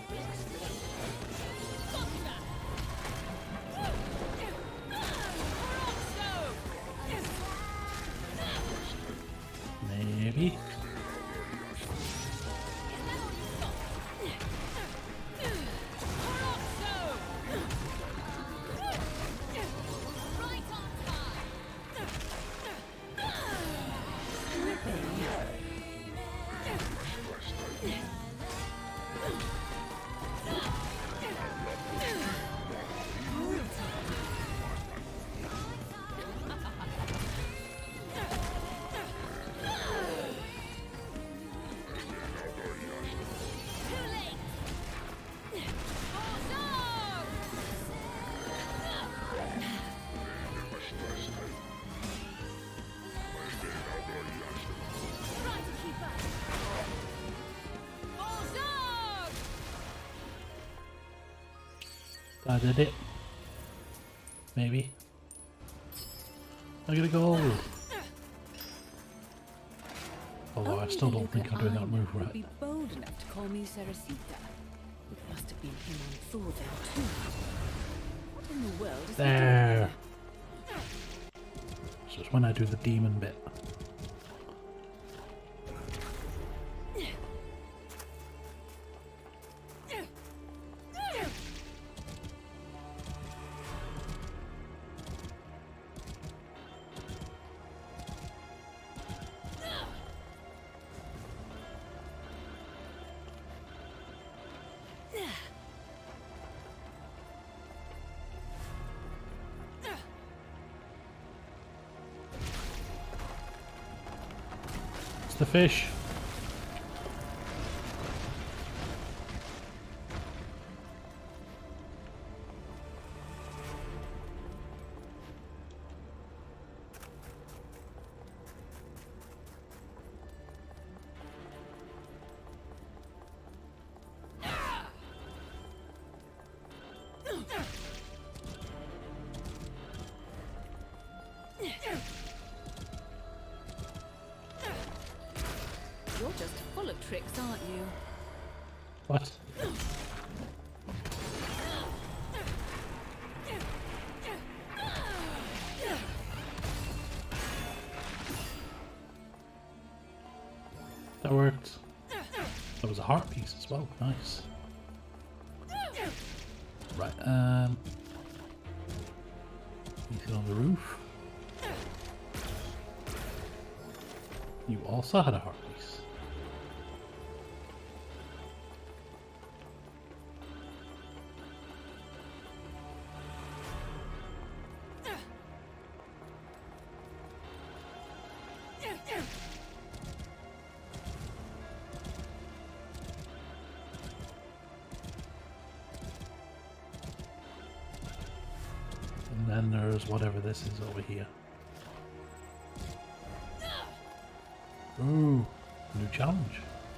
maybe. I did it. Maybe. I gotta go. Although I still don't think I'm doing that move Would right. be bold enough to call me Cerecita. It must have been him on Thor there too. What in the world is he doing There. So it's when I do the demon bit. It's the fish. You're just full of tricks, aren't you? What? That worked. That was a heart piece as well. Nice. Right, um... anything on the roof? You also had a heart piece. And then there's whatever this is over here. Ooh, new challenge.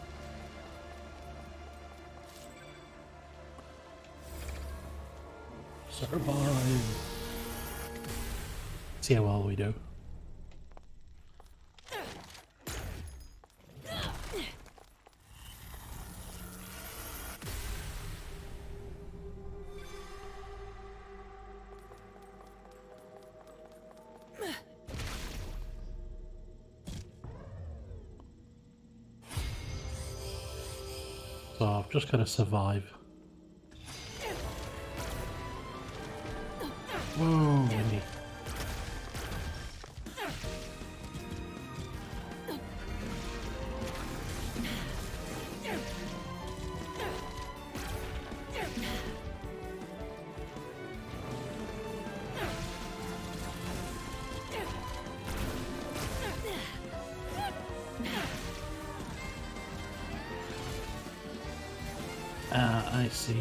Survive. See how well we do. So I've just got to survive. Whoa, windy. Ah, I see.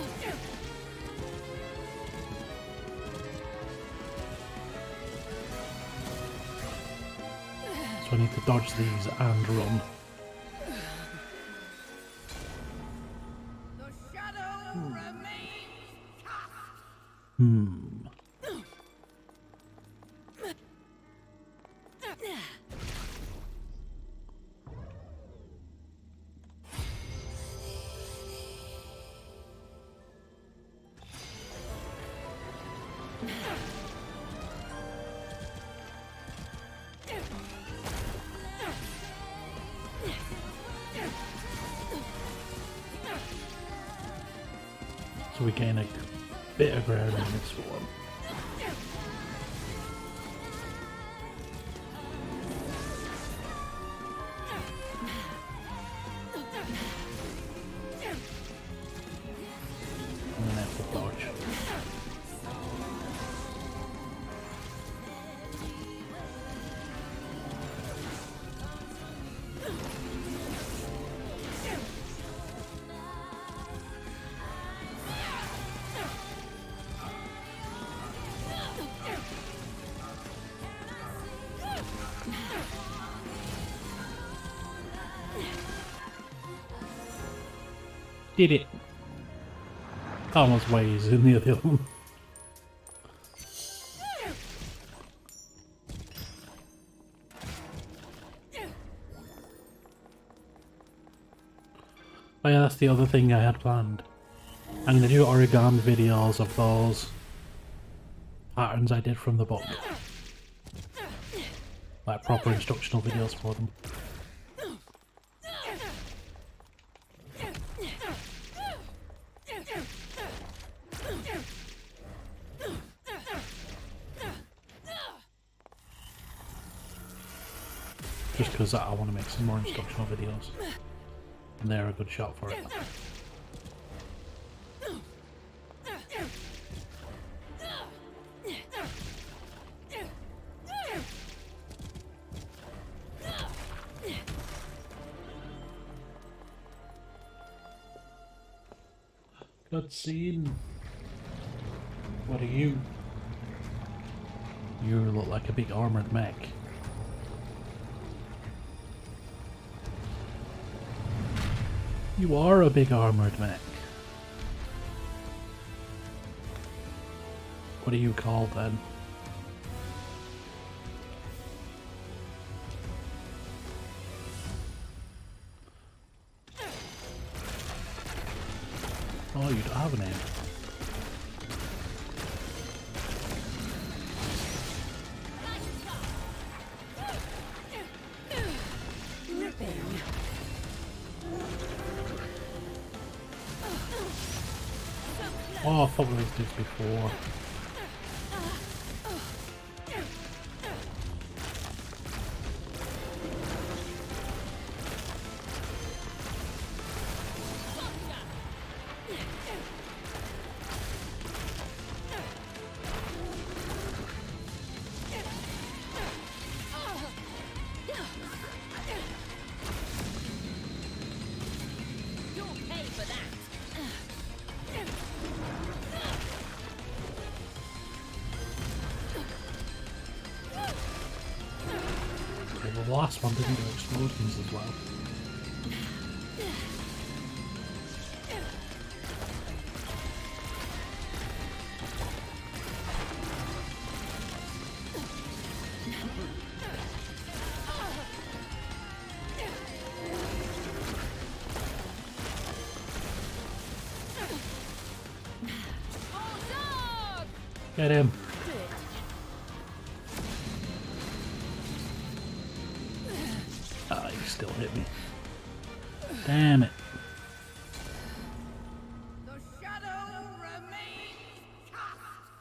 So I need to dodge these and run. The shadow remains cast. Hmm. So we gain a bit of ground in this one. And then have to dodge. Did it. Almost ways in the other one. Oh yeah, that's the other thing I had planned. I'm gonna do origami videos of those patterns I did from the book. Like proper instructional videos for them. Just because I want to make some more instructional videos. And they're a good shot for it. Good scene. What are you? You look like a big armored mech. You are a big armored mech. What are you called then? Oh, you don't have a name. Oh, I thought we did this before. The last one didn't do explosions as well. Get him. Ah, he still hit me. Damn it. The shadow remains cast.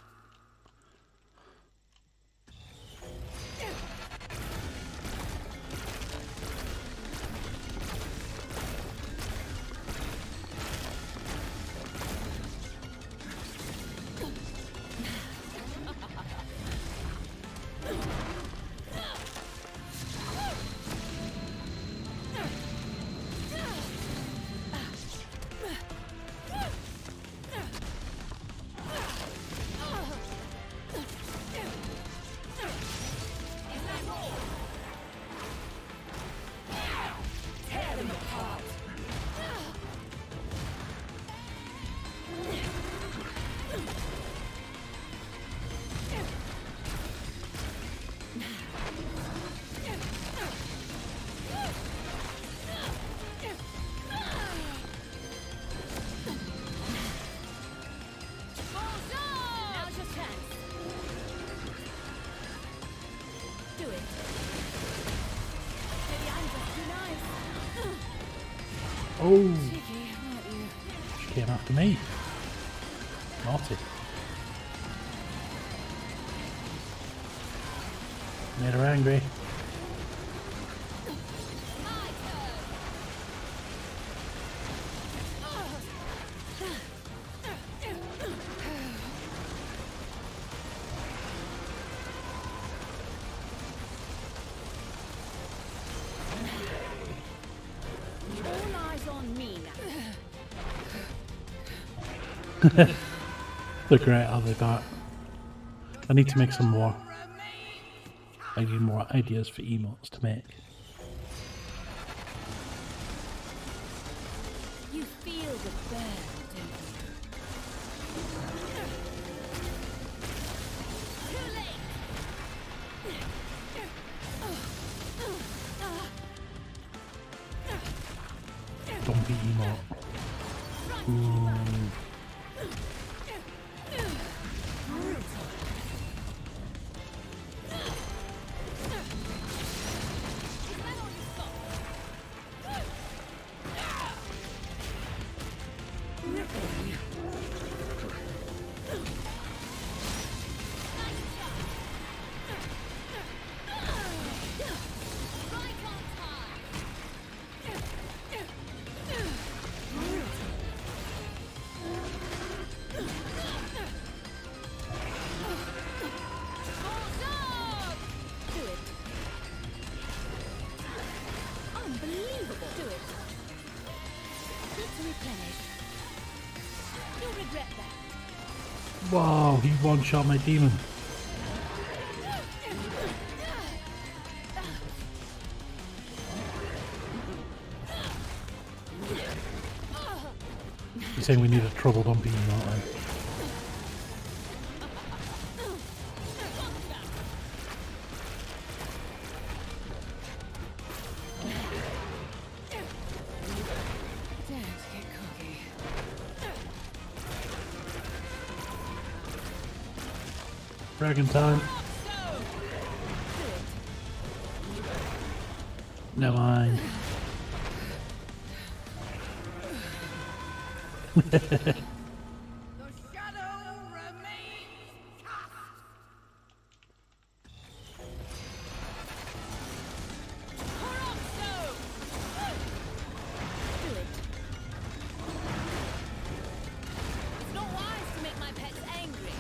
Now's your chance. Do it. Maybe I'm just too nice. Oh, Cheeky, aren't you? she came after me. Naughty. Made her angry. All eyes on me now. They're great how they got. I need to make some more. I need more ideas for emotes to make. You feel the burn, don't you? Too late. Dumpy emote. Ooh. Unbelievable. Do it. Need to replenish. You'll regret that. Wow, he one-shot my demon. You're saying we need a trouble dumpy emote then? Don't get cocky. Dragon time. Never mind. The shadow remains cast. Do it. It's not wise to make my pets angry.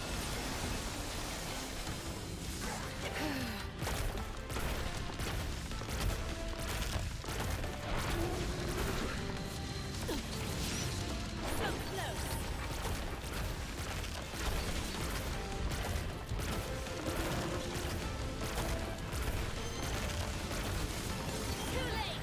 So close. Too late.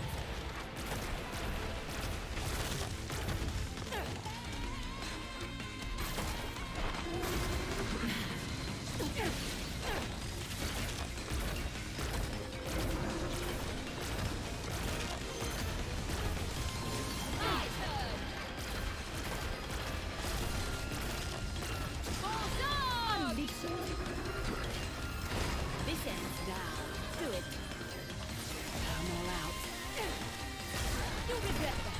My turn. Unleash it. This ends now. Do it. I'm all out. You'll regret that.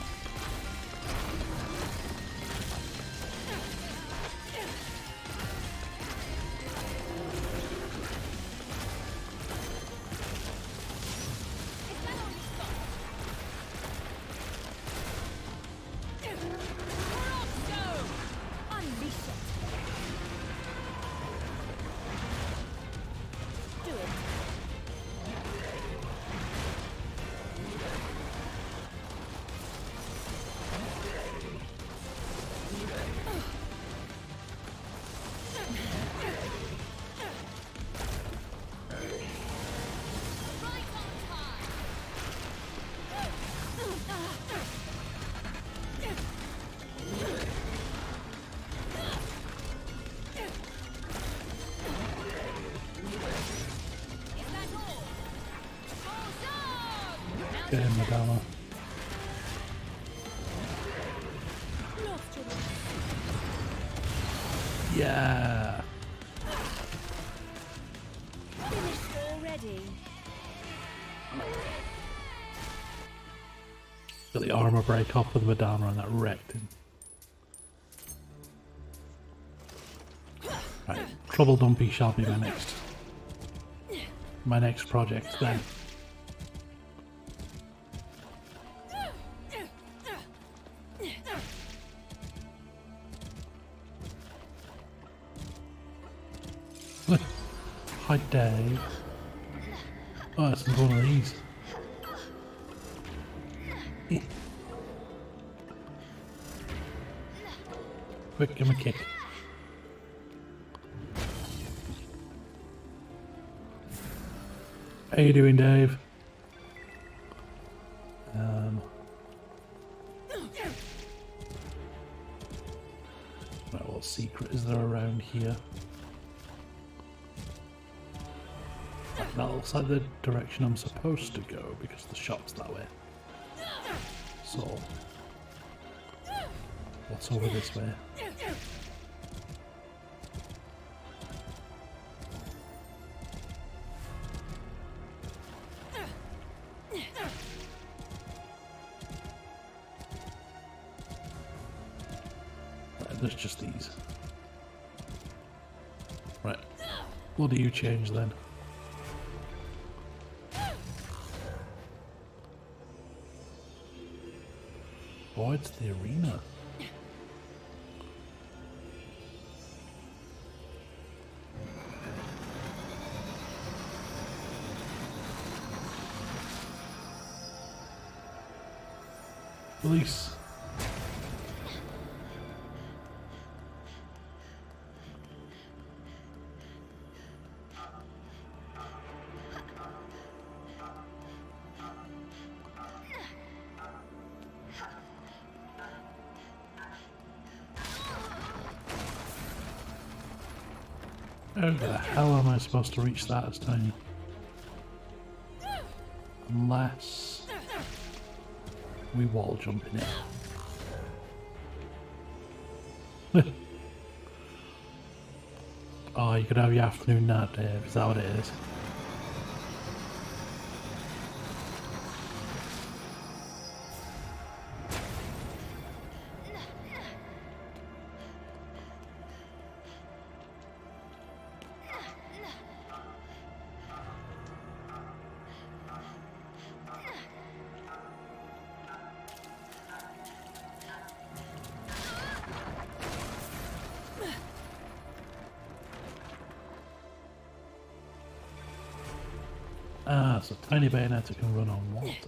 Is that all you've got? Roxo! Unleash it. Do it. Right on time. Is that all? Bullseye! Get him, Madonna. Lost your Yeah. finished already. Got the armor break off with Madonna and that wrecked him. Right, Trouble Dumpy shall be my next my next project then. Hi Dave. Oh, it's one of these. Quick, give him a kick. How you doing, Dave? Um, right, what secret is there around here? Right, that looks like the direction I'm supposed to go because the shop's that way. So, what's over this way? There's just these. Right. What do you change then? Oh, it's the arena. Release. How the hell am I supposed to reach that as tiny? Unless we wall jump in it. Oh, you could have your afternoon nap, Dave. Is that what it is? Ah, so tiny Bayonetta can run on water.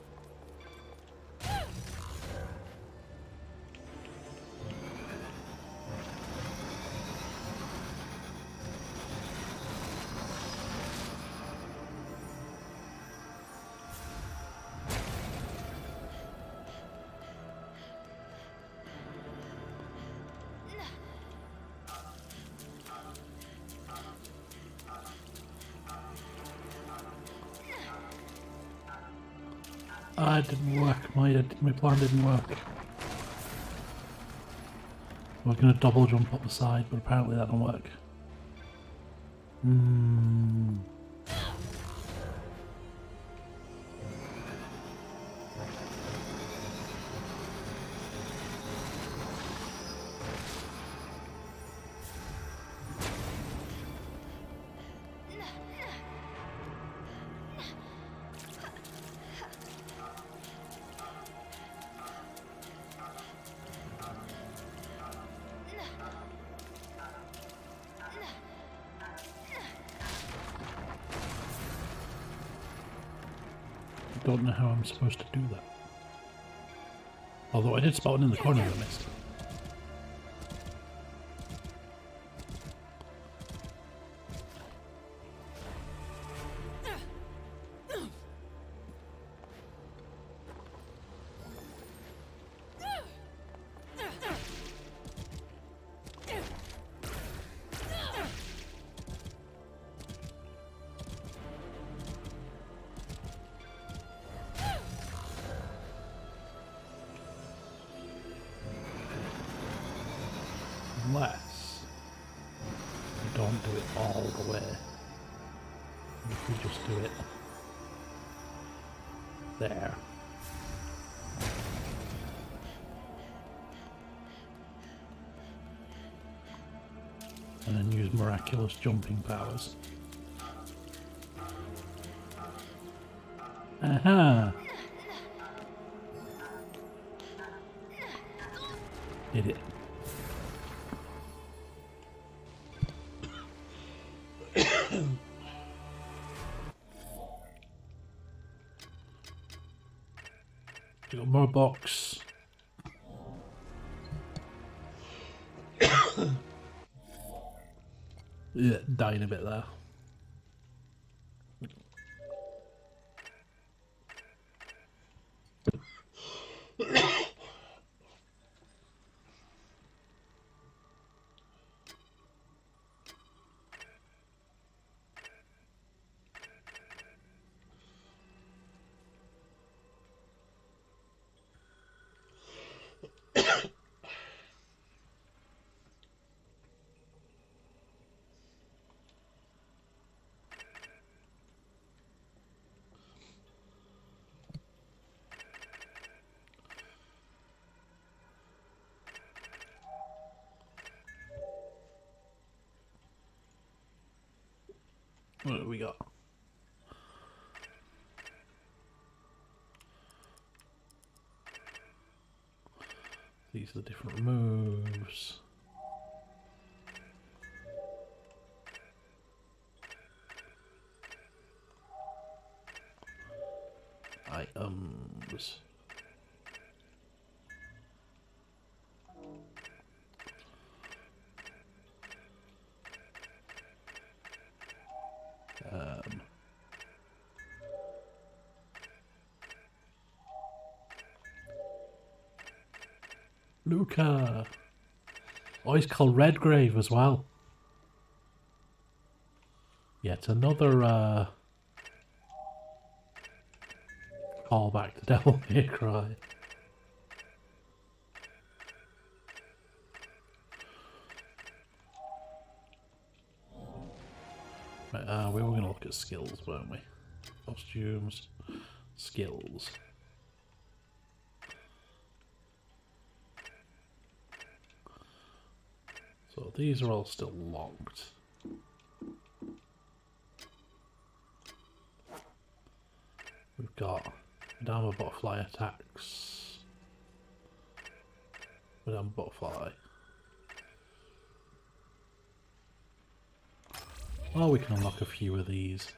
Ah, it didn't work. My my plan didn't work. We're gonna double jump up the side, but apparently that didn't work. Hmm. I don't know how I'm supposed to do that. Although I did spot one in the corner I missed. Unless we don't do it all the way. If we just do it there. And then use miraculous jumping powers. Aha! Did it. We got more box. Yeah, dying a bit there. What do we got? These are the different moves. Items. Um, Luca. Oh, he's called Redgrave as well. Yet another uh, callback to Devil May Cry. Right, uh, we were going to look at skills, weren't we? Costumes, skills. So these are all still locked. We've got Madama Butterfly attacks. Madama Butterfly. Oh, we can unlock a few of these.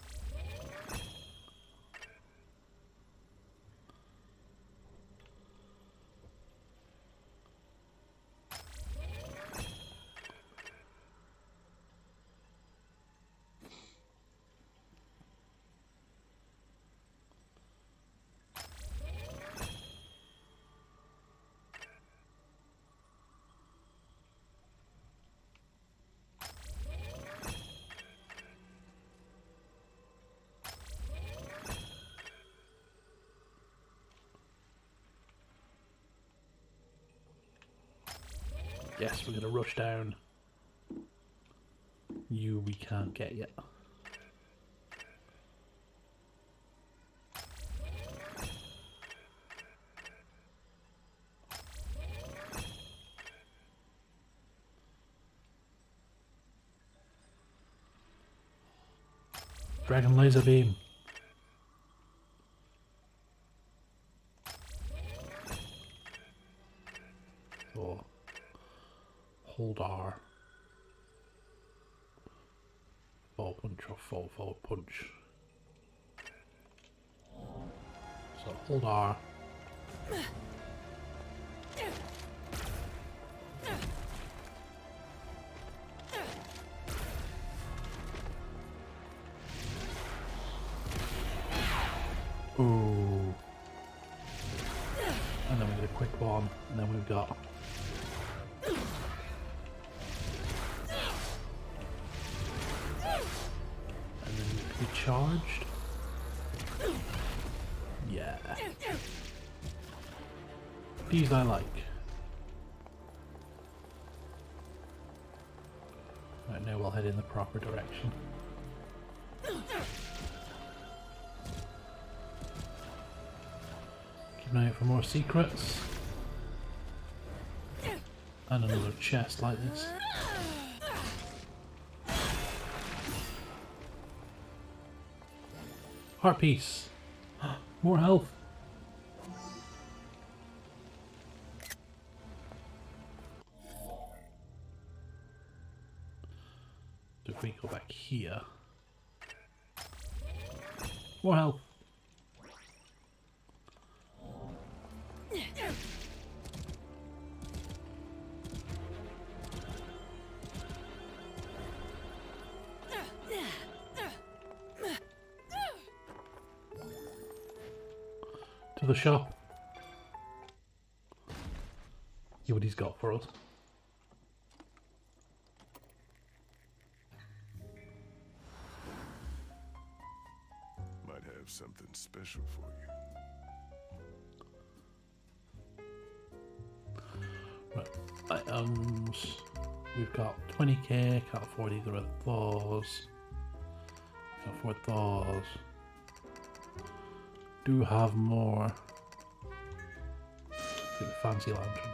Yes, we're going to rush down. You we can't get yet. Dragon Laser Beam. Oh. Hold R. Four punch or four four punch. So hold R. Ooh. And then we get a quick one, and then we've got be charged. Yeah. These I like. Right, now we'll head in the proper direction. Keep an eye out for more secrets. And another chest like this. Heart piece. More health. So if we go back here. More health. To the shop. See what he's got for us. Might have something special for you. Right, items. We've got twenty K, can't afford either of those. Can't afford those. Do have more. Get the fancy lantern.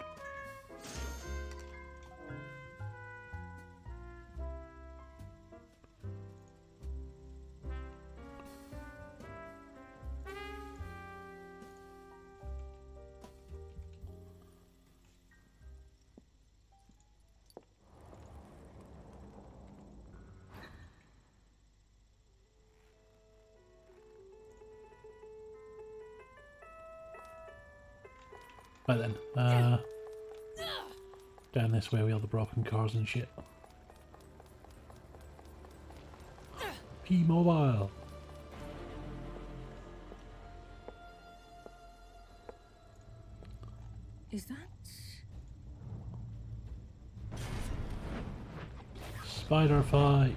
Right then, uh, down this way with all the broken cars and shit. P-Mobile. Is that? Spider fight.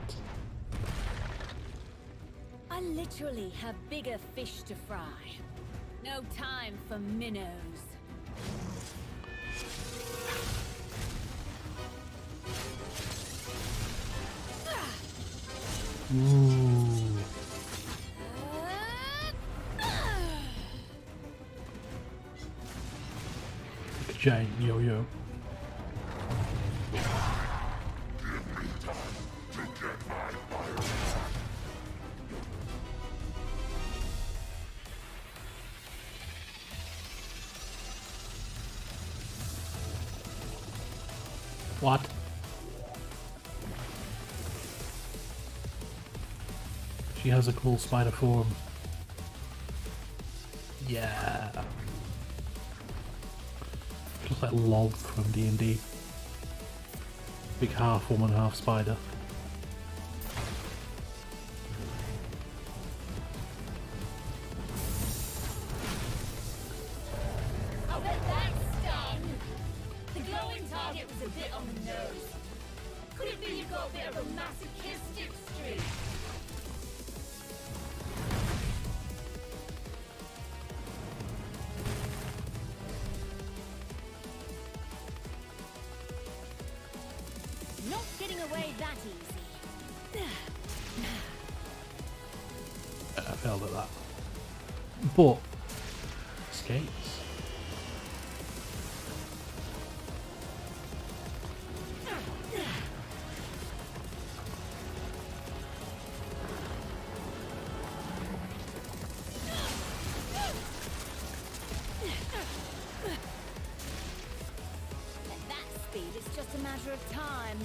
I literally have bigger fish to fry. No time for minnows. Ooh. Like a giant yo-yo. What? She has a cool spider form. Yeah. Just like Log from D and D. Big half woman, half spider. I'll bet that stung. The glowing target was a bit on the nose. Could it be you've got a bit of a masochistic streak? Not getting away that easy. I failed at that. But skates. At that speed, it's just a matter of time.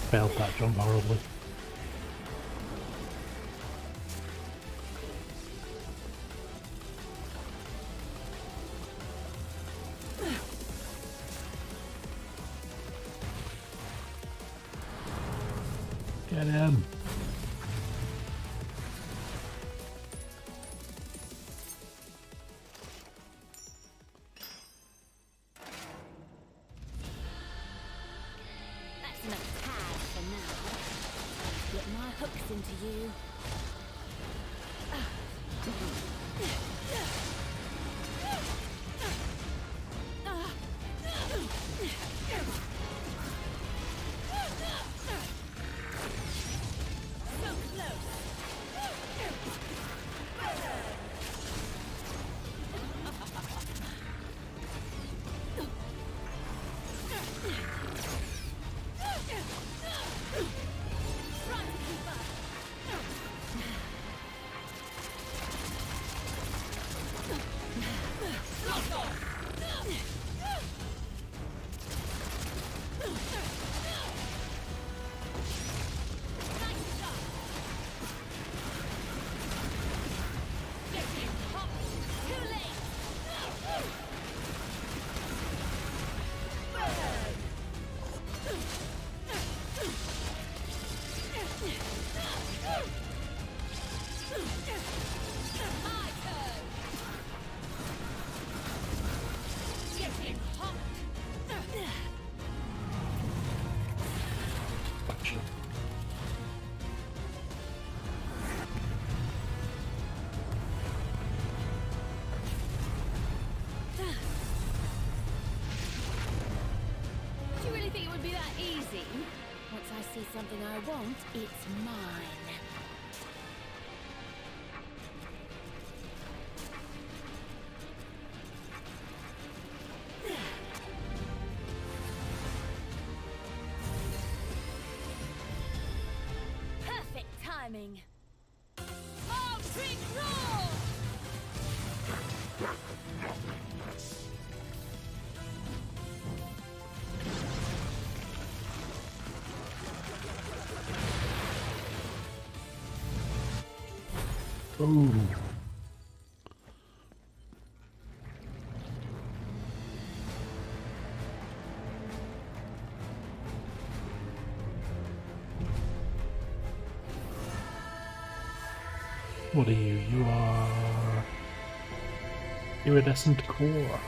failed that jump horribly. Get him! That's enough tag for now. Get my hooks into you. Something I want, it's mine. Perfect timing. Arctic roar! Ooh. What are you? You are iridescent core.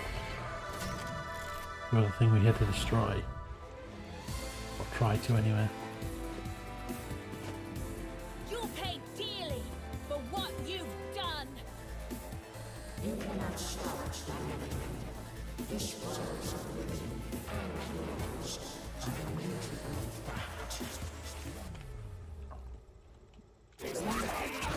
You're the thing we had to destroy. Or try to anyway. You'll pay dearly for what you've done. You cannot stop the living. This was a living and yours to the mutable fact. Is that all?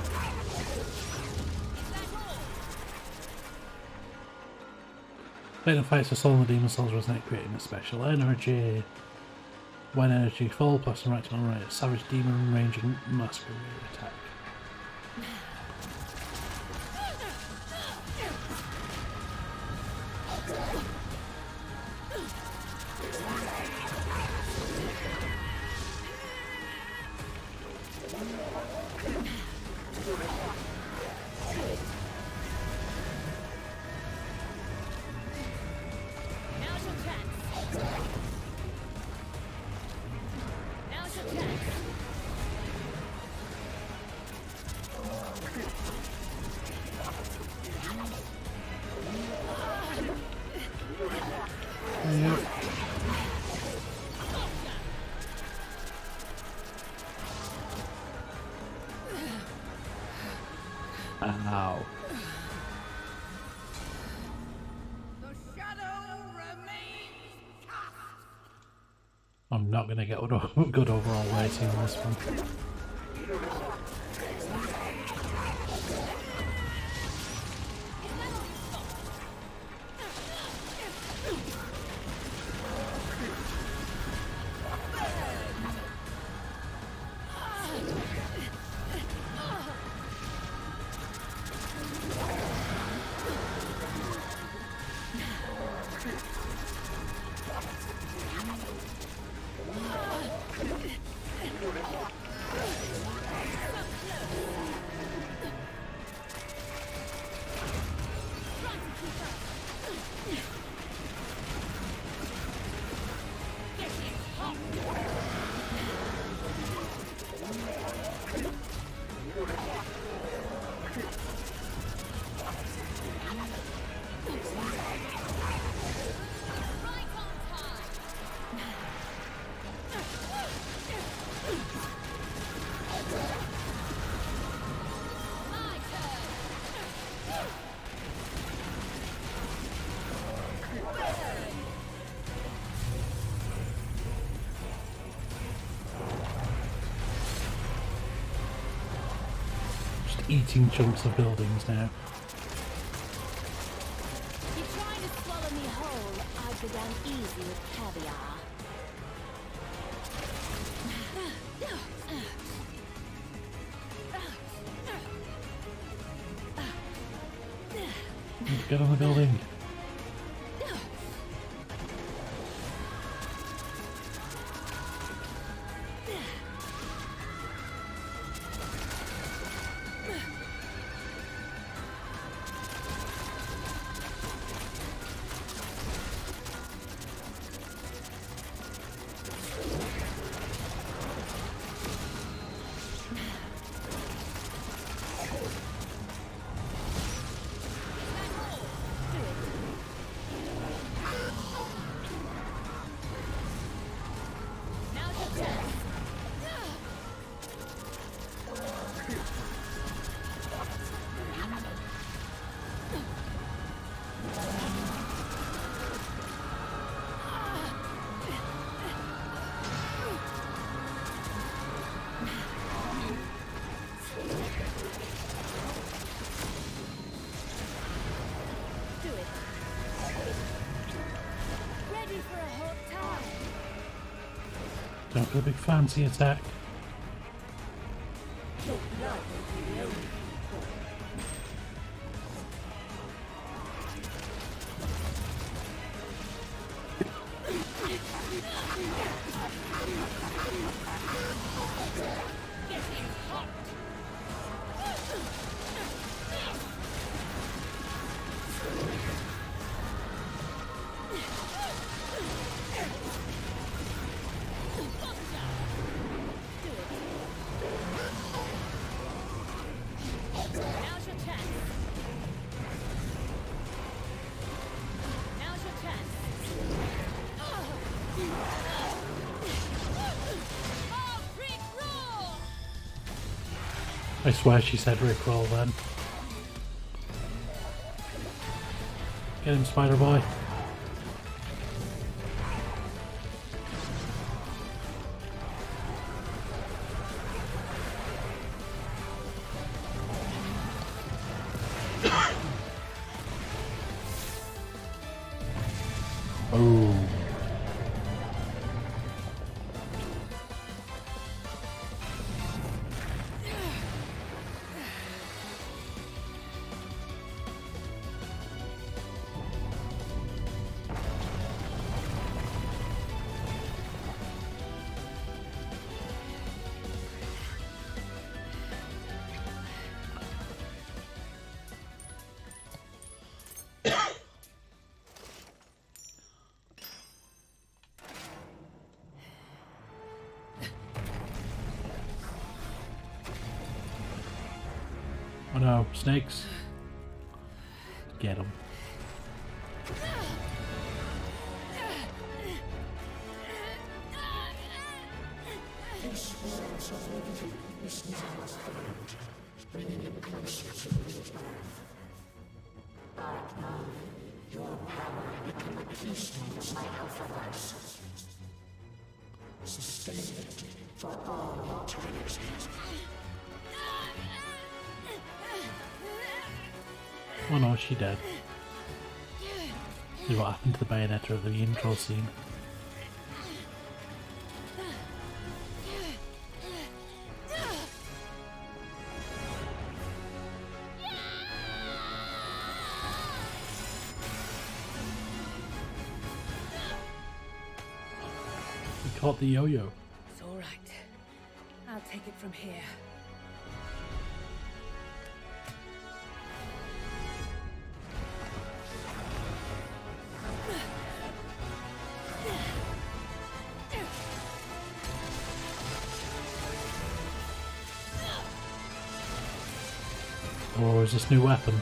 Later fights the soul and the demon souls resonate, creating a special energy. When energy full, plus and right to right, savage demon ranging masquerade attack. Now's your chance. Now's your chance. Yep. Ow. The shadow remains cast. I'm not going to get good good overall rating on this one. eating chunks of buildings now. You're trying to swallow me whole. I'd go down easy with caviar. Let's get on the building. Don't do a big fancy attack. Now's your chance. Now's your chance. Oh, Rick roll! I swear she said Rickroll then. Get him, Spider Boy. Oh. Oh no, snakes. Get them. This world's of liberty is now attained, bringing it closer to its birth. But now, your power become a keystone of my alpha license. Sustain it for all eternity. Oh no, she dead. This is what happened to the Bayonetta of the intro scene. We caught the yo-yo. It's all right. I'll take it from here. Or is this new weapon?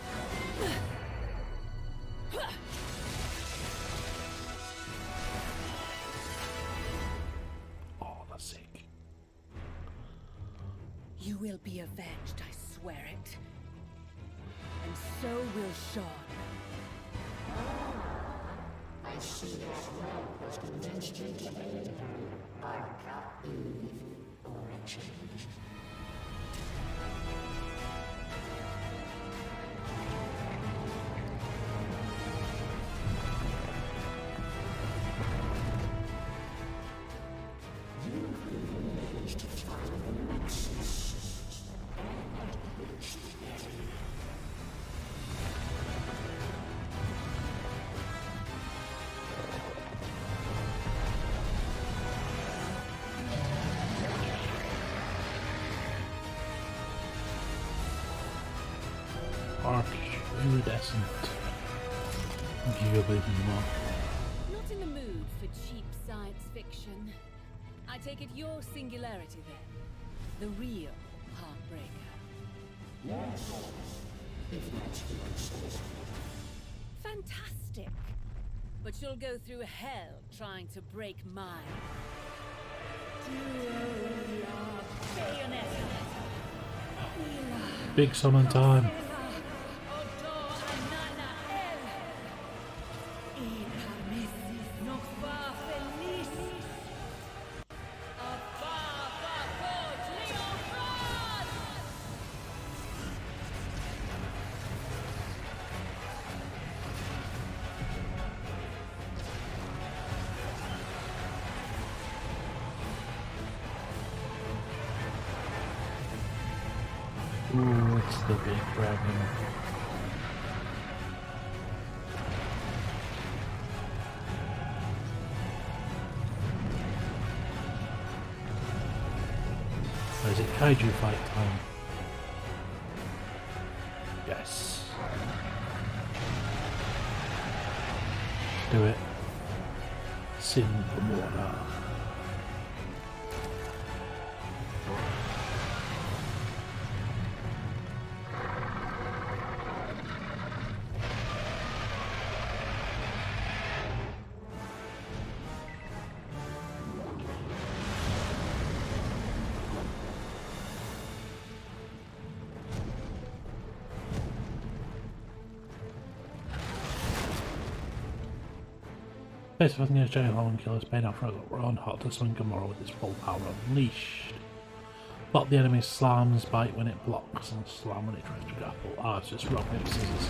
Oh, that's sick. You will be avenged, I swear it. And so will Sean. I see this world was convinced you to aid by Eve origin. iridescent. Gilliman. Not in the mood for cheap science fiction. I take it your singularity then. The real Heartbreaker. Yes. If that's what it says. Fantastic. But you'll go through hell trying to break mine. Big summon time. Ooh, it's the big dragon. Or is it kaiju fight time? Yes. Do it. Sin from water. This was near Giant Holland Killer's pain after we're on hot to summon Gamora with his full power unleashed. Block the enemy's slam's bite when it blocks and slam when it tries to grapple. Ah, it's just rock, paper, scissors.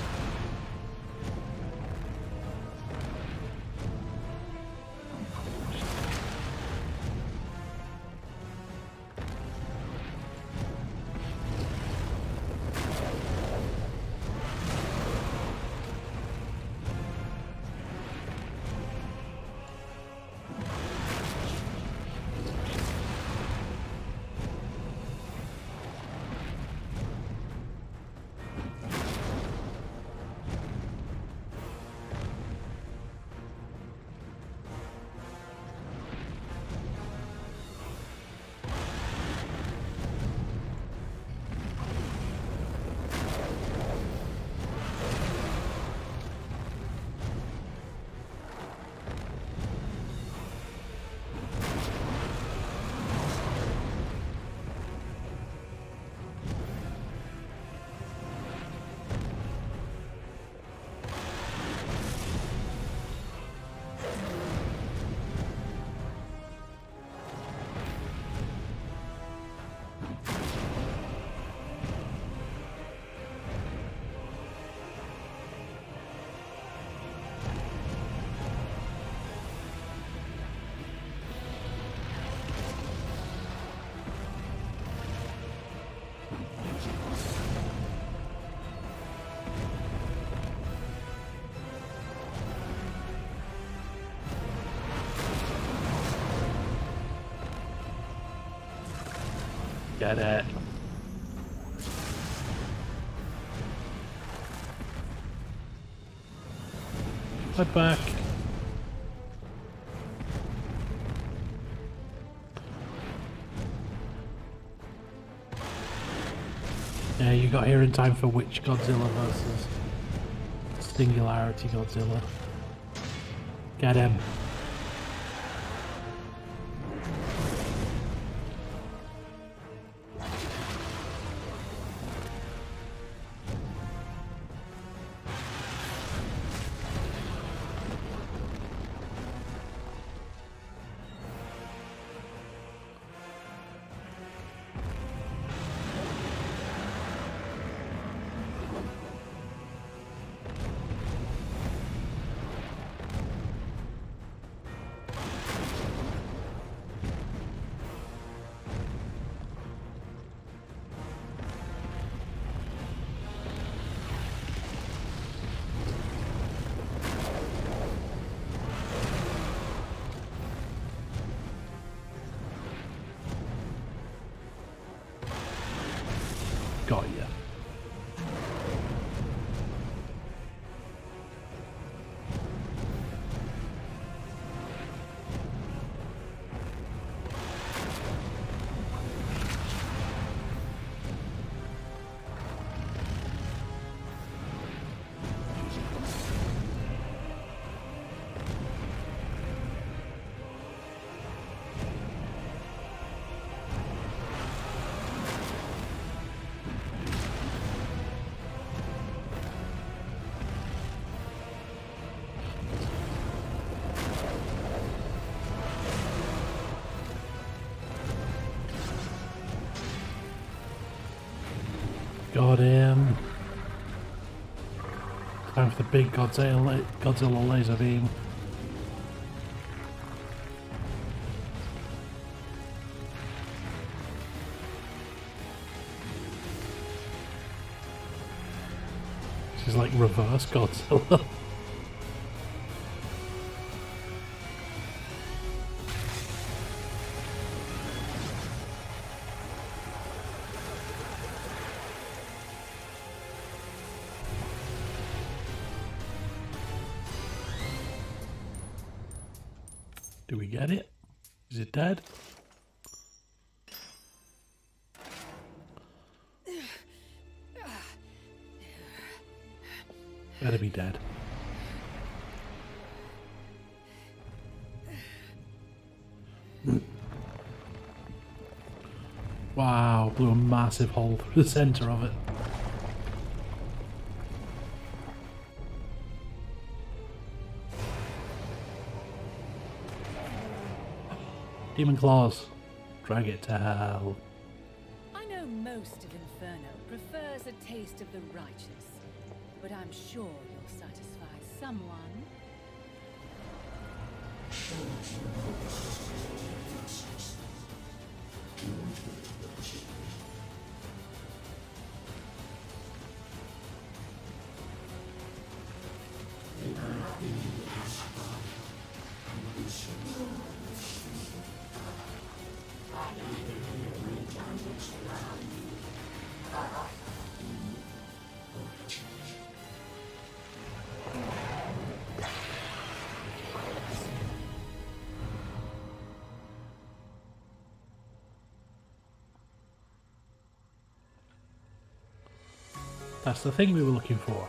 Get it. Head back. Yeah, you got here in time for Witch Godzilla versus Singularity Godzilla. Get him. Got ya. Got him. Time for the big Godzilla, Godzilla laser beam. This is like reverse Godzilla. Do we get it? Is it dead? Better be dead. Wow, blew a massive hole through the center of it. Demon Claws, drag it to hell. I know most of Inferno prefers a taste of the righteous, but I'm sure you'll satisfy someone. That's the thing we were looking for.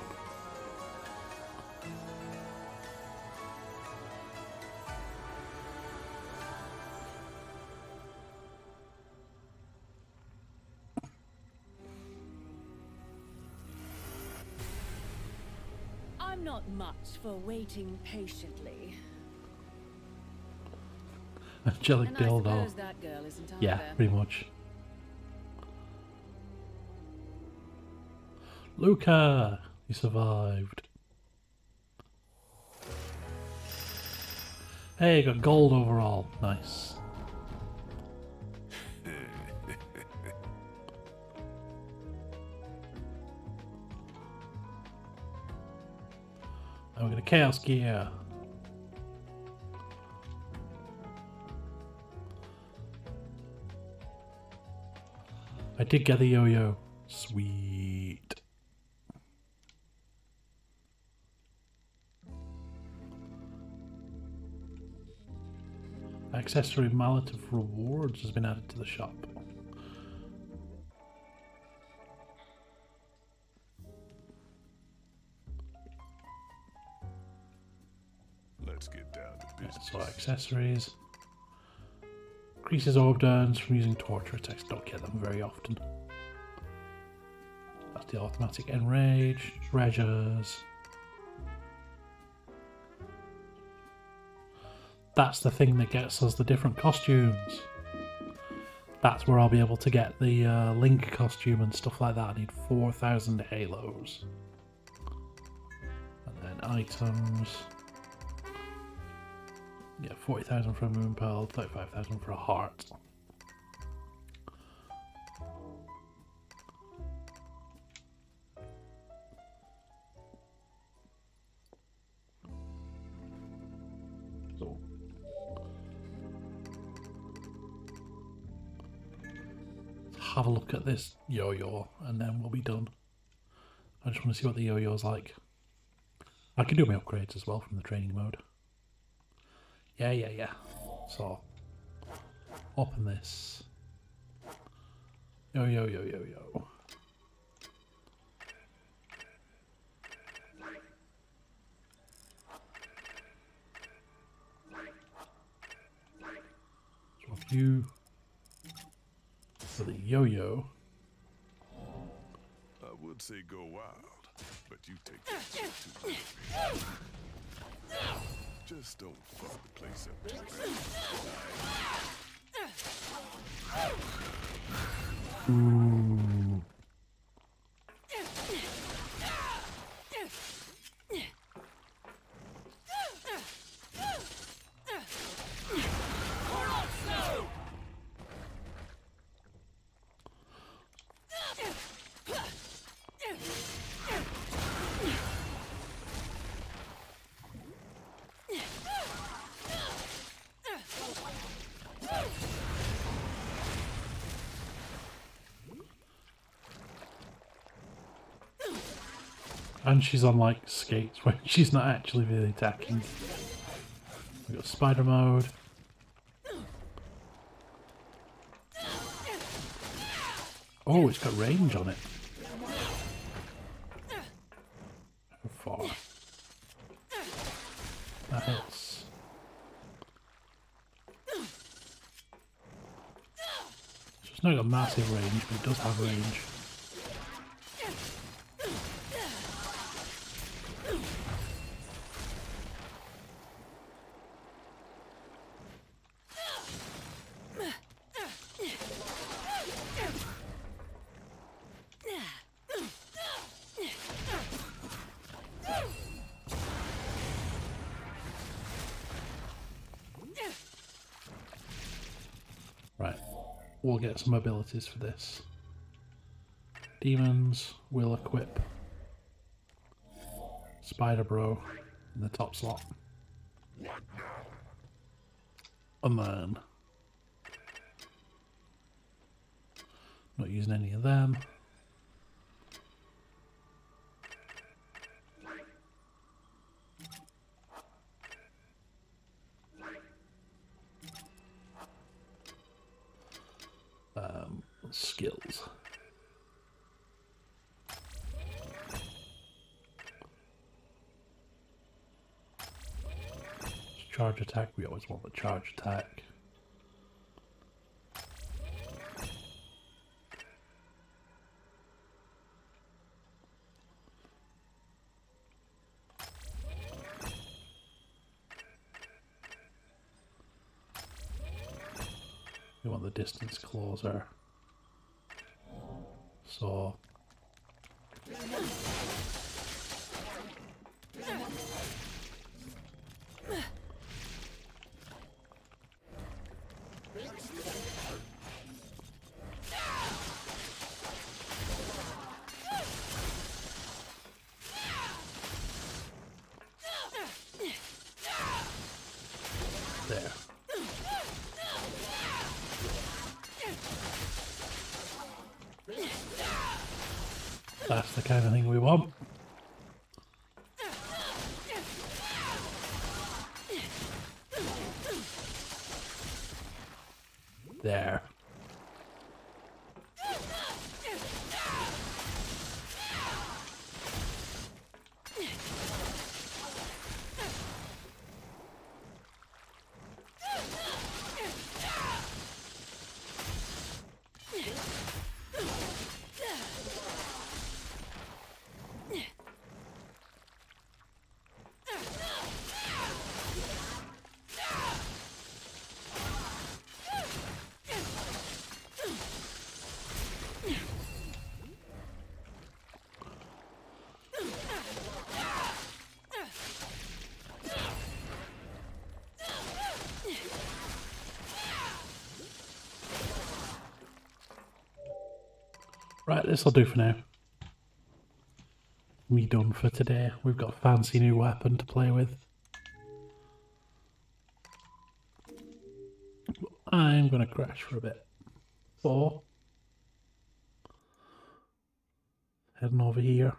I'm not much for waiting patiently. Angelic And I dildo. suppose that girl isn't Yeah, either. pretty much. Luca! He survived. Hey, got gold overall. Nice. Now we're gonna Chaos Gear. I did get the yo-yo. Sweet. Accessory Mallet of Rewards has been added to the shop. Let's get down to business. So accessories. Increases orb turns from using torture attacks. Don't get them very often. That's the automatic enrage. Treasures. That's the thing that gets us the different costumes. That's where I'll be able to get the uh, Link costume and stuff like that. I need four thousand halos. And then items. Yeah, forty thousand for a moon pearl, thirty-five thousand for a heart. So have a look at this yo-yo and then we'll be done. I just want to see what the yo-yo's like. I can do my upgrades as well from the training mode. Yeah, yeah, yeah. So, open this. Yo, yo, yo, yo, yo. So if you for the yo-yo. I would say go wild, but you take that shit too far. Just don't fuck the place up too bad. Ooh. And she's on like skates where she's not actually really attacking. We've got spider mode. Oh, it's got range on it. How far? That hits. So it's not got massive range, but it does have range. Right, we'll get some abilities for this. Demons will equip Spider Bro in the top slot. And then not using any of them. Um, skills. Charge attack, we always want the charge attack. We want the distance closer. So there. That's the kind of thing we want. There. Right, this will do for now. Me done for today. We've got a fancy new weapon to play with. I'm gonna crash for a bit. So, heading over here.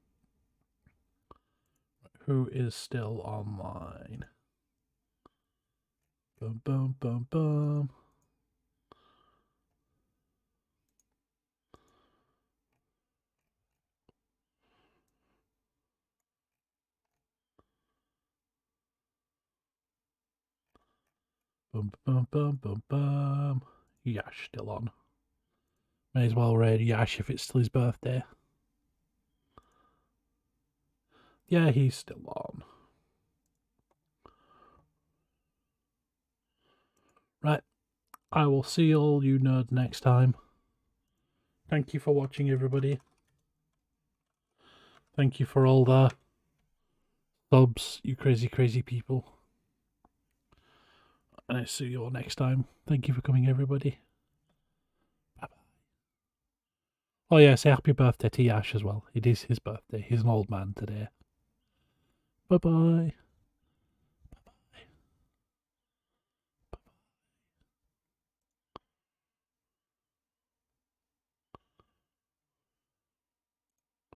Who is still online? Bum bum bum bum. Bum bum bum bum bum. Yash still on. May as well raid Yash if it's still his birthday. Yeah, he's still on. Right. I will see all you nerds next time. Thank you for watching, everybody. Thank you for all the subs, you crazy, crazy people. And I'll see you all next time. Thank you for coming, everybody. Bye-bye. Oh yeah, say happy birthday to Yash as well. It is his birthday. He's an old man today. Bye-bye.